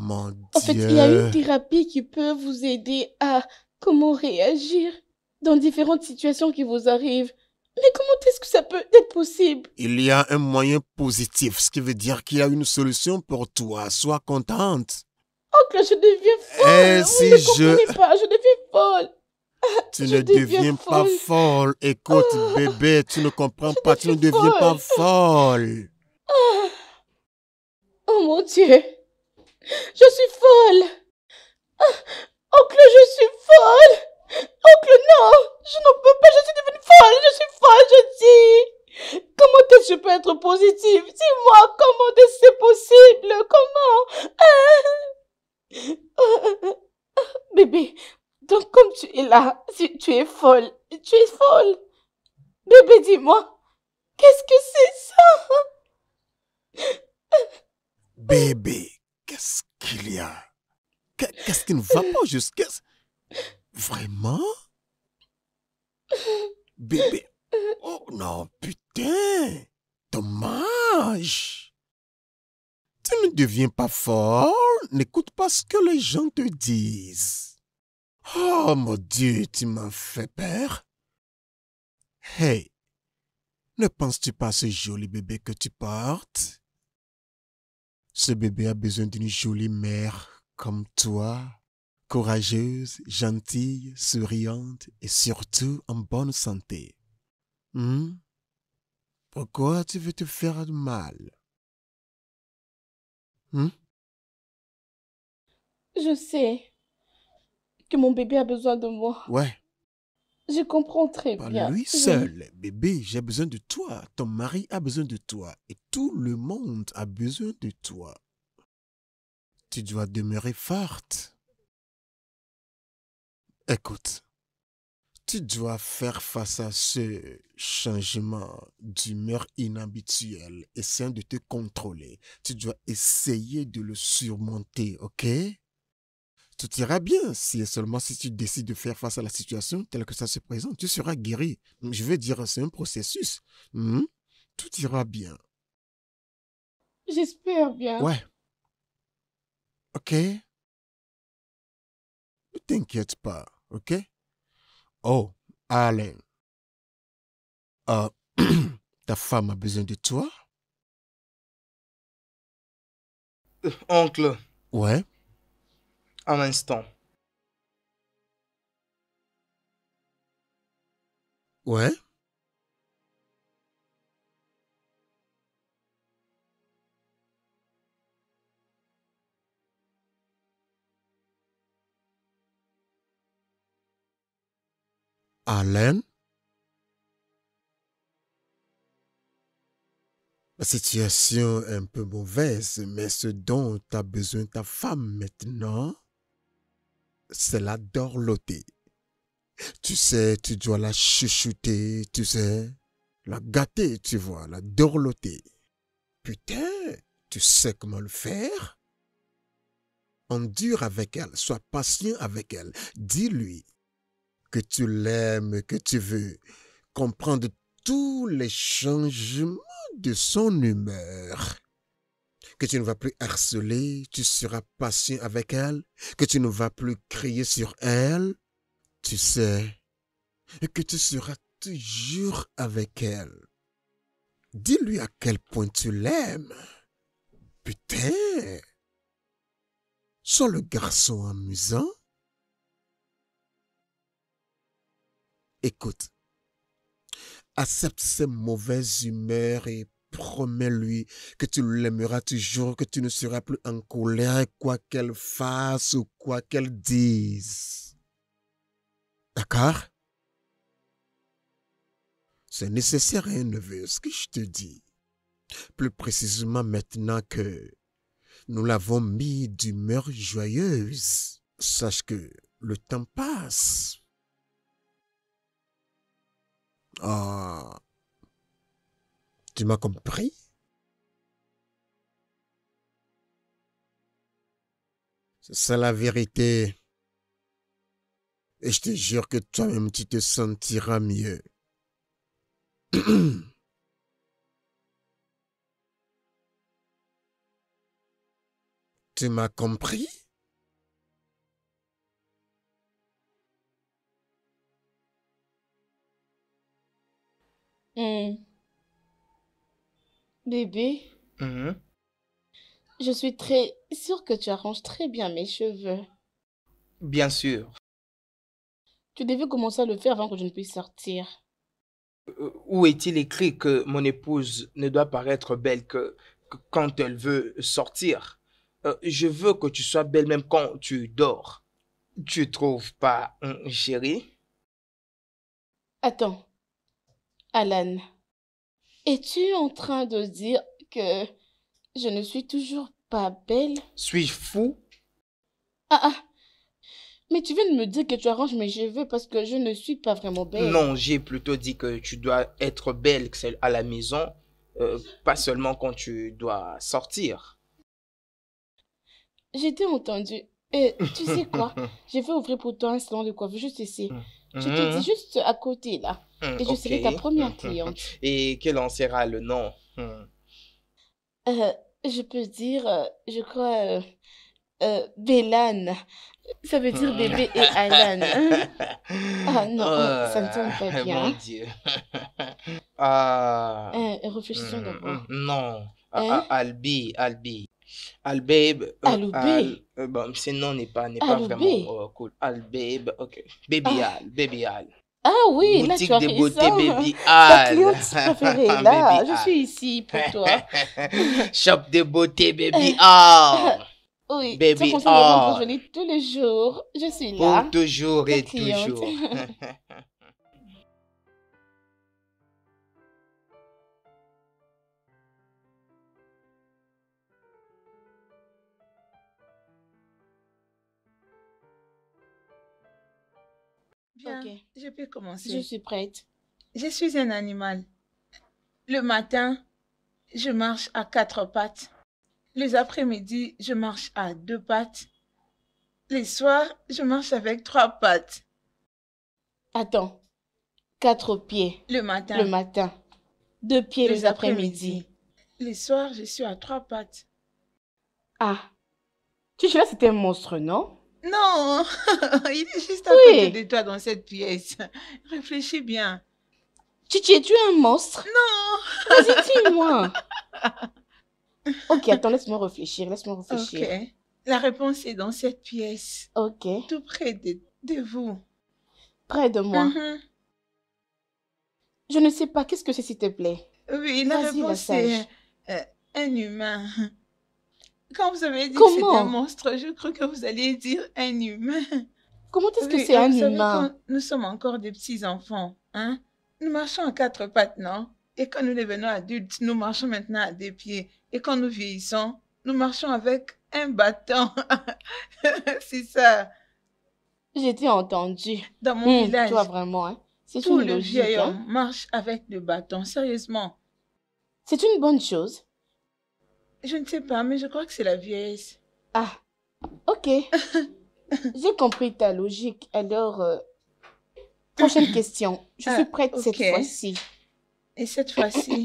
A: mon
C: En fait, il y a une
A: Dieu.
C: thérapie qui peut vous aider à comment réagir dans différentes situations qui vous arrivent. Mais comment est-ce que ça peut être possible?
A: Il y a un moyen positif, ce qui veut dire qu'il y a une solution pour toi. Sois contente.
C: Oncle, je deviens
A: Et
C: folle. Vous
A: si
C: ne
A: je...
C: comprenez pas, je deviens folle.
A: Tu
C: Je
A: ne
C: deviens
A: deviens pas
C: folle.
A: folle. Écoute,
C: Ah,
A: bébé, tu ne comprends
C: je
A: pas. Tu ne
C: deviens
A: deviens pas
C: folle.
A: folle.
C: Ah, oh mon Dieu, je suis folle. Ah, oncle, je suis folle. Oncle, non, je ne peux pas, je suis devenue folle, je suis folle, je dis. Comment est-ce que je peux être positive? Dis-moi, comment est-ce que c'est possible? Comment? Ah, ah, ah, bébé, donc comme tu es là, si tu es folle, tu es folle. Bébé, dis-moi, qu'est-ce que c'est ça?
A: Bébé, qu'est-ce qu'il y a? Qu'est- Qu'est-ce qui ne va pas jusqu'à... Vraiment? Bébé? Oh non, putain! Dommage! Tu ne deviens pas folle. N'écoute pas ce que les gens te disent. Oh mon Dieu, tu m'as fait peur. Hey, ne penses-tu pas à ce joli bébé que tu portes? Ce bébé a besoin d'une jolie mère comme toi, courageuse, gentille, souriante et surtout en bonne santé. Hmm? Pourquoi tu veux te faire du mal? Hmm?
C: Je sais que mon bébé a besoin de moi.
A: Ouais,
C: Je comprends très
A: pas
C: bien.
A: lui
C: Oui.
A: seul. Bébé, j'ai besoin de toi. Ton mari a besoin de toi. Et tout le monde a besoin de toi. Tu dois demeurer forte. Écoute, tu dois faire face à ce changement d'humeur inhabituel, essayant de te contrôler. Tu dois essayer de le surmonter, ok? Tout ira bien si et seulement si tu décides de faire face à la situation telle que ça se présente. Tu seras guéri. Je veux dire, c'est un processus. Hmm? Tout ira bien.
C: J'espère bien.
A: Ouais, ok? Ne t'inquiète pas, ok? Oh, Alain, euh, ta femme a besoin de toi?
B: Euh, oncle,
A: Ouais.
B: un instant.
A: Ouais. Alain, la situation est un peu mauvaise, mais ce dont a besoin ta femme maintenant, c'est la dorloter. Tu sais, tu dois la chuchoter, tu sais, la gâter, tu vois, la dorloter. Putain, tu sais comment le faire? Endure avec elle, sois patient avec elle. Dis-lui que tu l'aimes, que tu veux comprendre tous les changements de son humeur. Que tu ne vas plus harceler, tu seras patient avec elle, que tu ne vas plus crier sur elle, tu sais, et que tu seras toujours avec elle. Dis-lui à quel point tu l'aimes. Putain, sois le garçon amusant. Écoute, accepte ses mauvaises humeurs et promets-lui que tu l'aimeras toujours, que tu ne seras plus en colère, quoi qu'elle fasse ou quoi qu'elle dise. D'accord? C'est nécessaire, hein, neveu, ce que je te dis. Plus précisément maintenant que nous l'avons mis d'humeur joyeuse. Sache que le temps passe. Ah, tu m'as compris? C'est ça la vérité. Et je te jure que toi-même, tu te sentiras mieux. Tu m'as compris?
C: Hmm. Bébé,
B: Mhm.
C: je suis très sûre que tu arranges très bien mes cheveux.
B: Bien sûr.
C: Tu devais commencer à le faire avant que je ne puisse sortir.
B: Euh, Où est-il écrit que mon épouse ne doit paraître belle que, que quand elle veut sortir? Euh, je veux que tu sois belle même quand tu dors. Tu trouves pas, hein, chérie?
C: Attends, Alan, es-tu en train de dire que je ne suis toujours pas belle?
B: Suis-je fou?
C: Ah ah, mais tu viens de me dire que tu arranges mes cheveux parce que je ne suis pas vraiment belle.
B: Non, j'ai plutôt dit que tu dois être belle que celle à la maison, euh, pas seulement quand tu dois sortir.
C: J'ai été entendue. Et tu sais quoi? Je vais ouvrir pour toi un salon de coiffure juste ici. Je te dis juste à côté là.
B: Hmm,
C: Et je
B: ok.
C: serai ta première cliente.
B: Et quel en sera le nom? Hmm.
C: Euh, je peux dire, euh, je crois, euh, euh, Bélan. Ça veut dire bébé et Alan. Hein? Ah non, euh, ça ne sonne pas
B: Oh,
C: bien.
B: mon Dieu. Ah,
C: Euh, réfléchissons
B: hmm,
C: d'abord.
B: hmm, non. Ah,
C: Hein?
B: ah, Albi, Albi. Albabe, euh,
C: Aloubé.
B: Al, euh, bon, ce nom n'est pas, n'est pas
C: Aloubé.
B: vraiment euh, cool. Albabe, ok. Baby
C: Ah.
B: Al, Baby Al.
C: Ah oui, là
B: Boutique
C: tu as
B: de
C: raison.
B: beauté Baby
C: Ta
B: Al.
C: cliente préférée là.
B: Baby
C: Je
B: Al.
C: suis ici pour toi.
B: Shop de beauté Baby Al.
C: Oui, tu
B: Baby
C: as conseillé de me rendre
B: Al.
C: jolie tous les jours. Je suis là.
B: Pour toujours
C: Ta
B: et
C: cliente.
B: toujours.
E: Bien,
C: Ok.
E: je peux commencer.
C: Je suis prête.
E: Je suis un animal. Le matin, je marche à quatre pattes. Les après-midi, je marche à deux pattes. Les soirs, je marche avec trois pattes.
C: Attends. Quatre pieds
E: Le matin,
C: le matin. Deux pieds
E: les
C: les après-midi.
E: Les soirs, je suis à trois pattes.
C: Ah. Tu là, c'était un monstre, non?
E: Non, il est juste à
C: Oui.
E: côté de toi dans cette pièce. Réfléchis bien.
C: Chichi, es-tu un monstre?
E: Non.
C: Vas-y, dis-moi. Ok, attends, laisse-moi réfléchir, laisse-moi réfléchir.
E: Ok. La réponse est dans cette pièce,
C: Ok.
E: tout près de, de vous.
C: Près de moi.
E: Mhm.
C: Je ne sais pas, qu'est-ce que c'est, s'il te plaît?
E: Oui, la
C: Vas-y, la
E: réponse
C: sage.
E: est euh, un humain. Quand vous avez dit que c'était
C: Comment?
E: un monstre, je crois que vous alliez dire un humain.
C: Comment est-ce que
E: Oui,
C: c'est un
E: vous savez,
C: humain?
E: quand nous sommes encore des petits-enfants, hein, nous marchons à quatre pattes, non? Et quand nous devenons adultes, nous marchons maintenant à deux pieds. Et quand nous vieillissons, nous marchons avec un bâton. C'est ça.
C: J'ai été entendu.
E: Dans mon
C: Hmm,
E: village,
C: toi, vraiment, hein? C'est
E: tout
C: une
E: le
C: logique,
E: vieil homme
C: hein?
E: marche avec le bâton. Sérieusement.
C: C'est une bonne chose.
E: Je ne sais pas, mais je crois que c'est la vieillesse.
C: Ah, ok. J'ai compris ta logique. Alors, euh, prochaine question. Je
E: Ah,
C: suis prête cette
E: ok.
C: fois-ci.
E: Et cette fois-ci,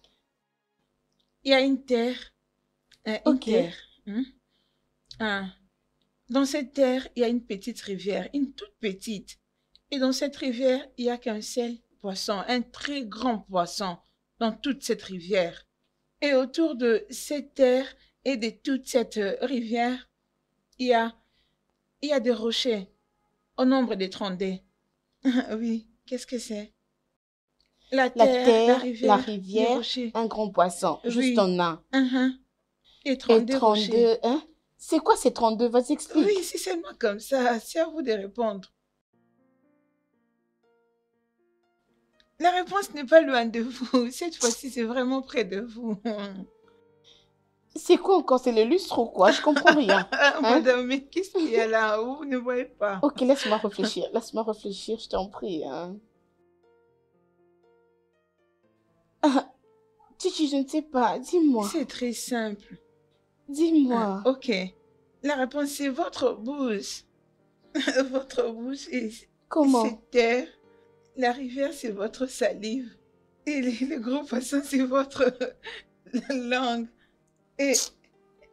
E: il y a une terre. euh, une
C: Ok.
E: terre. hein. Ah. Dans cette terre, il y a une petite rivière, une toute petite. Et dans cette rivière, il n'y a qu'un seul poisson, un très grand poisson dans toute cette rivière. Et autour de cette terre et de toute cette euh, rivière, il y a, il y a des rochers au nombre de trente-deux. Oui, qu'est-ce que c'est? La
C: La
E: terre,
C: terre,
E: la
C: la
E: rivière, les
C: rivière,
E: rochers.
C: un grand poisson,
E: Oui.
C: juste en un.
E: Mhm. Et
C: Et
E: trente-deux rochers.
C: trente-deux, hein? C'est quoi ces trente-deux? Vas-y, explique.
E: Oui, c'est seulement comme ça. C'est à vous de répondre. La réponse n'est pas loin de vous. Cette fois-ci, c'est vraiment près de vous.
C: C'est quoi encore? C'est le lustre ou quoi? Je comprends rien.
E: Ah, madame, mais qu'est-ce qu'il y a là? Vous ne voyez pas.
C: Ok, laisse-moi réfléchir. Laisse-moi réfléchir, je t'en prie. Hein. Ah, Chichi, je ne sais pas. Dis-moi.
E: C'est très simple.
C: Dis-moi.
E: Ah, ok. La réponse, c'est votre bouche. Votre bouche et
C: Comment?
E: cette terre. La rivière, c'est votre salive. Et le, le gros poisson, c'est votre langue. Et,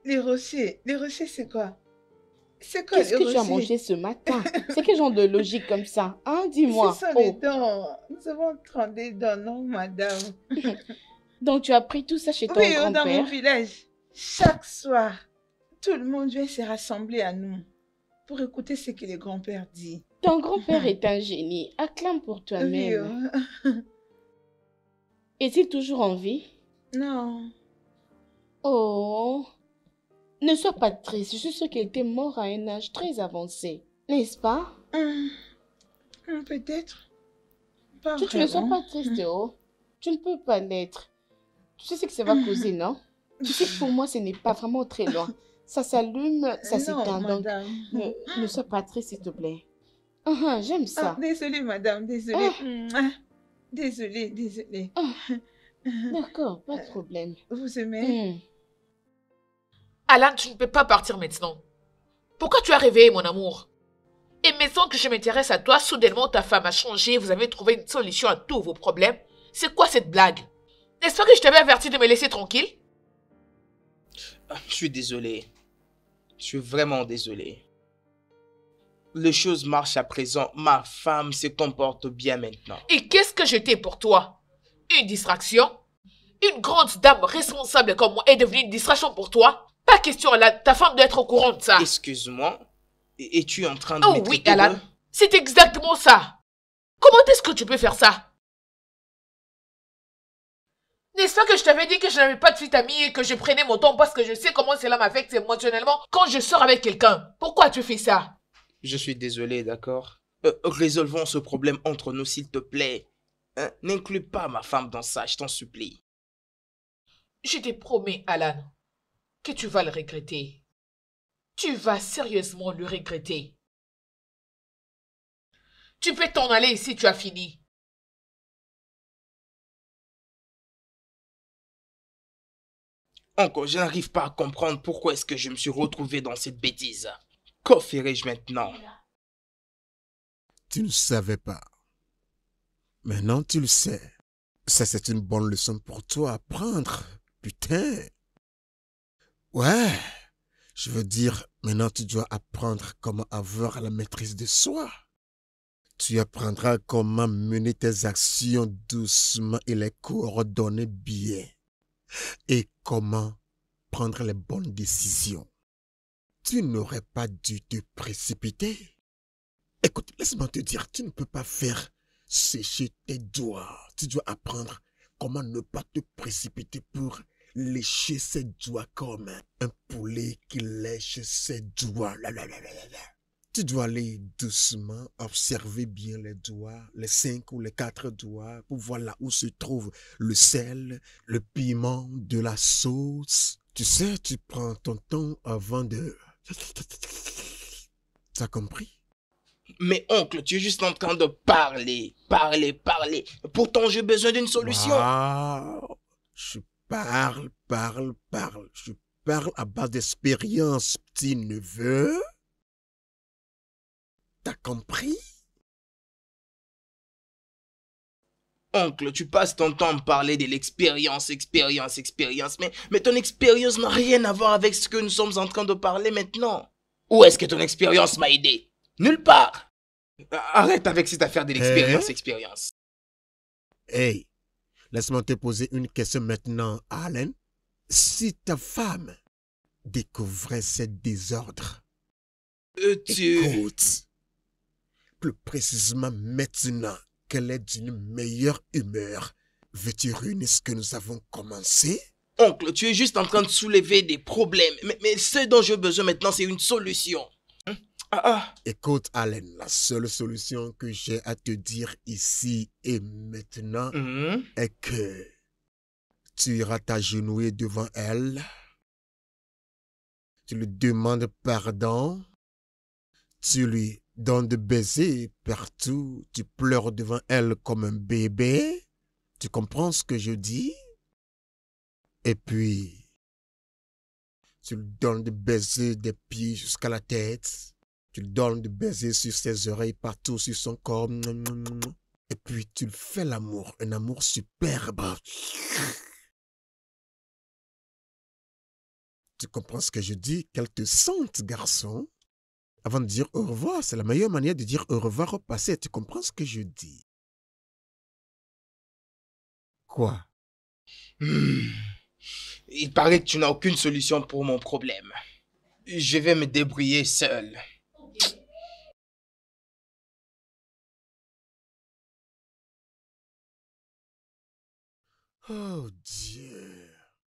E: Les rochers, les rochers, c'est quoi? C'est quoi
C: Qu'est-ce
E: les
C: que tu as
E: rochers?
C: mangé ce matin? C'est quel genre de logique comme ça? Hein, dis-moi.
E: Ce sont les
C: Oh.
E: dents. Nous avons trente dents, non, madame?
C: Donc tu as pris tout ça chez ton
E: Oui, dans mon
C: grand-père?
E: village, chaque soir, tout le monde vient se rassembler à nous pour écouter ce que le grand-père dit.
C: Ton grand-père est un génie. Acclame pour
E: Oui,
C: toi-même.
E: oh.
C: Est-il toujours en vie?
E: Non.
C: Oh. Ne sois pas triste. Je suis sûre qu'il était mort à un âge très avancé. N'est-ce pas?
E: Hum, hum, Peut-être. Pas
C: Tu, tu ne sois
E: vraiment.
C: pas triste, oh. Tu ne peux pas l'être. Tu sais ce que ça va causer, non? Tu sais que pour moi, ce n'est pas vraiment très loin. Ça s'allume, ça
E: Non,
C: s'éteint. Donc,
E: madame.
C: ne, ne sois pas triste, s'il te plaît. Ah, ah, j'aime
E: Ah,
C: ça.
E: désolée, madame, désolée.
C: Ah.
E: Mouah. Désolée, désolée.
C: D'accord, pas de problème.
E: Vous aimez?
C: Hmm.
D: Alan, tu ne peux pas partir maintenant. Pourquoi tu as réveillé, mon amour? Et maintenant que je m'intéresse à toi, soudainement ta femme a changé, vous avez trouvé une solution à tous vos problèmes. C'est quoi cette blague? N'est-ce pas que je t'avais averti de me laisser tranquille?
B: Ah, je suis désolé. Je suis vraiment désolé. Les choses marchent à présent. Ma femme se comporte bien maintenant.
D: Et qu'est-ce que j'étais pour toi? Une distraction? Une grande dame responsable comme moi est devenue une distraction pour toi? Pas question, Alan. Ta femme doit être au courant de ça.
B: Excuse-moi. Et- Es-tu en train de
D: Oh
B: me
D: oui,
B: traiter
D: Alan.
B: de-
D: C'est exactement ça. Comment est-ce que tu peux faire ça? N'est-ce pas que je t'avais dit que je n'avais pas de petite amie et que je prenais mon temps parce que je sais comment cela m'affecte émotionnellement quand je sors avec quelqu'un? Pourquoi tu fais ça?
B: Je suis désolé, d'accord? Euh, résolvons ce problème entre nous, s'il te plaît. Hein, n'inclus pas ma femme dans ça, je t'en supplie.
D: Je te promets, Alan, que tu vas le regretter. Tu vas sérieusement le regretter. Tu peux t'en aller si tu as fini.
B: Encore, je n'arrive pas à comprendre pourquoi est-ce que je me suis retrouvé dans cette bêtise. Que ferai-je maintenant?
A: Tu ne savais pas. Maintenant, tu le sais. Ça, c'est une bonne leçon pour toi à prendre. Putain. Ouais. Je veux dire, maintenant, tu dois apprendre comment avoir la maîtrise de soi. Tu apprendras comment mener tes actions doucement et les coordonner bien. Et comment prendre les bonnes décisions. Tu n'aurais pas dû te précipiter. Écoute, laisse-moi te dire, tu ne peux pas faire sécher tes doigts. Tu dois apprendre comment ne pas te précipiter pour lécher ses doigts comme un poulet qui lèche ses doigts. Là, là, là, là, là, là. Tu dois aller doucement, observer bien les doigts, les cinq ou les quatre doigts, pour voir là où se trouve le sel, le piment, de la sauce. Tu sais, tu prends ton temps avant de... T'as compris?
B: Mais oncle, tu es juste en train de parler, parler, parler. Pourtant, j'ai besoin d'une solution.
A: Wow. Je parle, parle, parle. Je parle à base d'expérience, petit neveu. T'as compris?
B: Oncle, tu passes ton temps à me parler de l'expérience, expérience, expérience. Mais, mais ton expérience n'a rien à voir avec ce que nous sommes en train de parler maintenant. Où est-ce que ton expérience m'a aidé? Nulle part. Arrête avec cette affaire de l'expérience,
A: Hein?
B: expérience.
A: Hey, laisse-moi te poser une question maintenant, Allen. Si ta femme découvrait ces désordres,
B: Euh, tu...
A: écoute, plus précisément maintenant qu'elle est d'une meilleure humeur, veux-tu ruiner ce que nous avons commencé?
B: Oncle, tu es juste en train de soulever des problèmes. Mais, mais ce dont j'ai besoin maintenant, c'est une solution. Hein? Ah, ah.
A: Écoute, Allen, la seule solution que j'ai à te dire ici et maintenant
B: Mhm.
A: est que tu iras t'agenouiller devant elle, tu lui demandes pardon, tu lui donnes des baisers partout, tu pleures devant elle comme un bébé. Tu comprends ce que je dis? Et puis, tu lui donnes des baisers des pieds jusqu'à la tête. Tu lui donnes des baisers sur ses oreilles, partout sur son corps. Et puis, tu lui fais l'amour, un amour superbe. Tu Tu comprends ce que je dis? Qu'elle te sente, garçon. Avant de dire au revoir, c'est la meilleure manière de dire au revoir au passé. Tu comprends ce que je dis? Quoi?
B: Hmm. Il paraît que tu n'as aucune solution pour mon problème. Je vais me débrouiller seul.
A: Oh Dieu.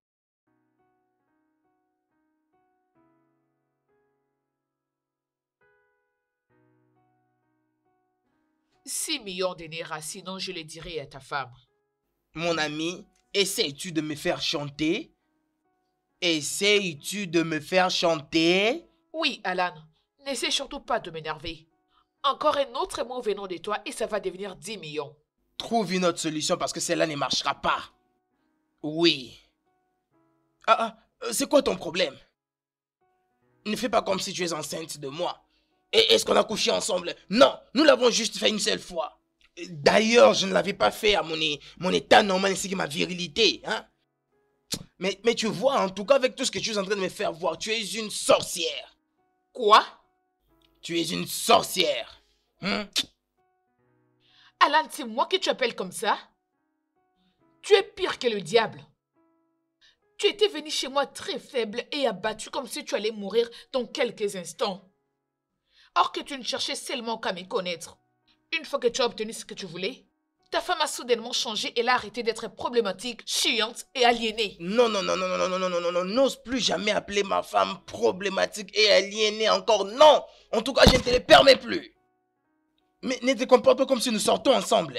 D: Six millions de naira, sinon je le dirai à ta femme.
B: Mon ami, essayes-tu de me faire chanter? Essayes-tu de me faire chanter?
D: Oui, Alan, n'essaie surtout pas de m'énerver. Encore un autre mot venant de toi et ça va devenir dix millions.
B: Trouve une autre solution parce que celle-là ne marchera pas. Oui. Ah, ah, c'est quoi ton problème? Ne fais pas comme si tu es enceinte de moi. Et est-ce qu'on a couché ensemble? Non, nous l'avons juste fait une seule fois. D'ailleurs, je ne l'avais pas fait à mon, mon état normal ainsi que ma virilité. Hein? Mais, mais tu vois, en tout cas, avec tout ce que tu es en train de me faire voir, tu es une sorcière.
D: Quoi?
B: Tu es une sorcière. Hein?
D: Alan, c'est moi que tu appelles comme ça? Tu es pire que le diable. Tu étais venu chez moi très faible et abattu comme si tu allais mourir dans quelques instants. Or que tu ne cherchais seulement qu'à me connaître. Une fois que tu as obtenu ce que tu voulais, ta femme a soudainement changé et elle a arrêté d'être problématique, chiante et aliénée.
B: Non, non, non, non, non, non, non, non, non, non, n'ose plus jamais appeler ma femme problématique et aliénée encore. Non! En tout cas, je ne te le permets plus. Mais ne te comporte pas comme si nous sortons ensemble.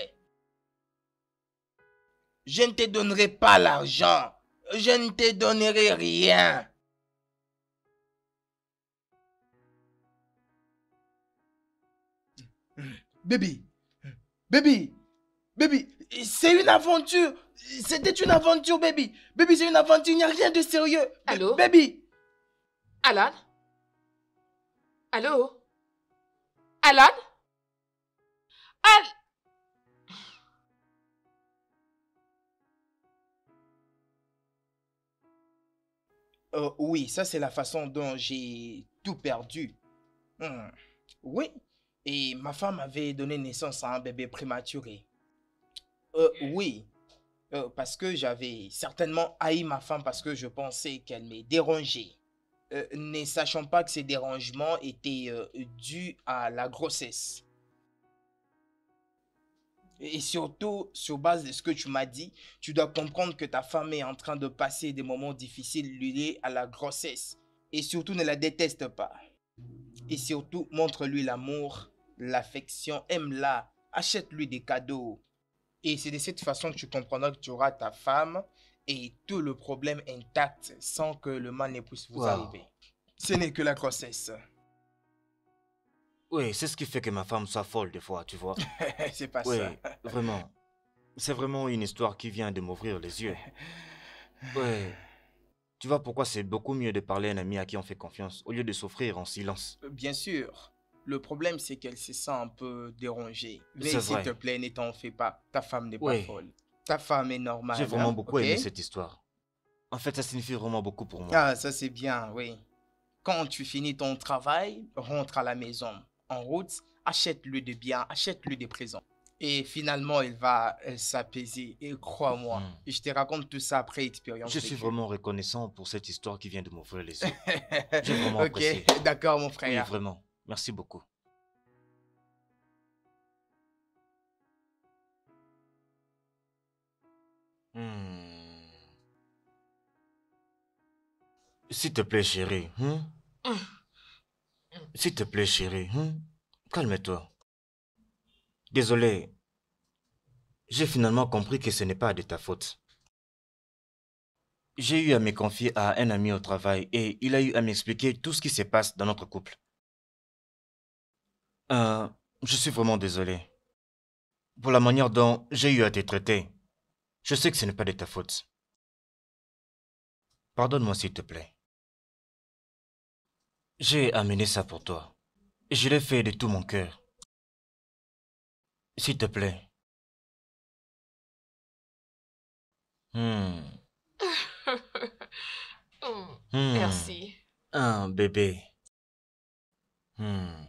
B: Je ne te donnerai pas l'argent. Je ne te donnerai rien. Baby, baby, baby, c'est une aventure. C'était une aventure, baby. Baby, c'est une aventure, il n'y a rien de sérieux.
D: Allô?
B: Baby.
D: Alan? Allô? Alan? Al...
B: Euh, oui, ça c'est la façon dont j'ai tout perdu. Hmm. Oui, et ma femme avait donné naissance à un bébé prématuré. Euh, oui, euh, parce que j'avais certainement haï ma femme parce que je pensais qu'elle me dérangeait. Euh, ne sachant pas que ces dérangements étaient euh, dus à la grossesse. Et surtout, sur base de ce que tu m'as dit, tu dois comprendre que ta femme est en train de passer des moments difficiles liés à la grossesse. Et surtout, ne la déteste pas. Et surtout, montre-lui l'amour, l'affection, aime-la, achète-lui des cadeaux. Et c'est de cette façon que tu comprendras que tu auras ta femme et tout le problème intact sans que le mal ne puisse vous
G: Wow.
B: arriver. Ce n'est que la grossesse.
G: Oui, c'est ce qui fait que ma femme soit folle des fois, tu vois.
B: C'est pas
G: Oui,
B: ça.
G: vraiment. C'est vraiment une histoire qui vient de m'ouvrir les yeux. Oui. Tu vois pourquoi c'est beaucoup mieux de parler à un ami à qui on fait confiance au lieu de souffrir en silence.
B: Bien sûr. Le problème, c'est qu'elle se sent un peu dérangée. Mais
G: C'est
B: s'il
G: vrai.
B: te plaît, ne t'en fais pas. Ta femme n'est
G: Oui.
B: pas folle. Ta femme est normale.
G: J'ai vraiment
B: hein,
G: beaucoup
B: ok?
G: aimé cette histoire. En fait, ça signifie vraiment beaucoup pour moi.
B: Ah, ça c'est bien, oui. Quand tu finis ton travail, rentre à la maison. En route, achète-lui des biens, achète-lui des présents. Et finalement, il va euh, s'apaiser. Et crois-moi,
G: Mm.
B: je te raconte tout ça après expérience.
G: Je suis
B: vécue.
G: vraiment reconnaissant pour cette histoire qui vient de m'ouvrir les yeux. J'ai vraiment
B: Ok,
G: apprécié.
B: d'accord, mon
G: Oui,
B: frère.
G: vraiment. Merci beaucoup. Hmm. S'il te plaît, chérie. hein? S'il te plaît, chérie. hein? Calme-toi. Désolé. J'ai finalement compris que ce n'est pas de ta faute. J'ai eu à me confier à un ami au travail et il a eu à m'expliquer tout ce qui se passe dans notre couple. Euh, je suis vraiment désolé. Pour la manière dont j'ai eu à te traiter. Je sais que ce n'est pas de ta faute. Pardonne-moi s'il te plaît. J'ai amené ça pour toi. Et je l'ai fait de tout mon cœur. S'il te plaît. Hmm.
D: Oh,
G: Hmm.
D: merci.
G: Un bébé. Hmm.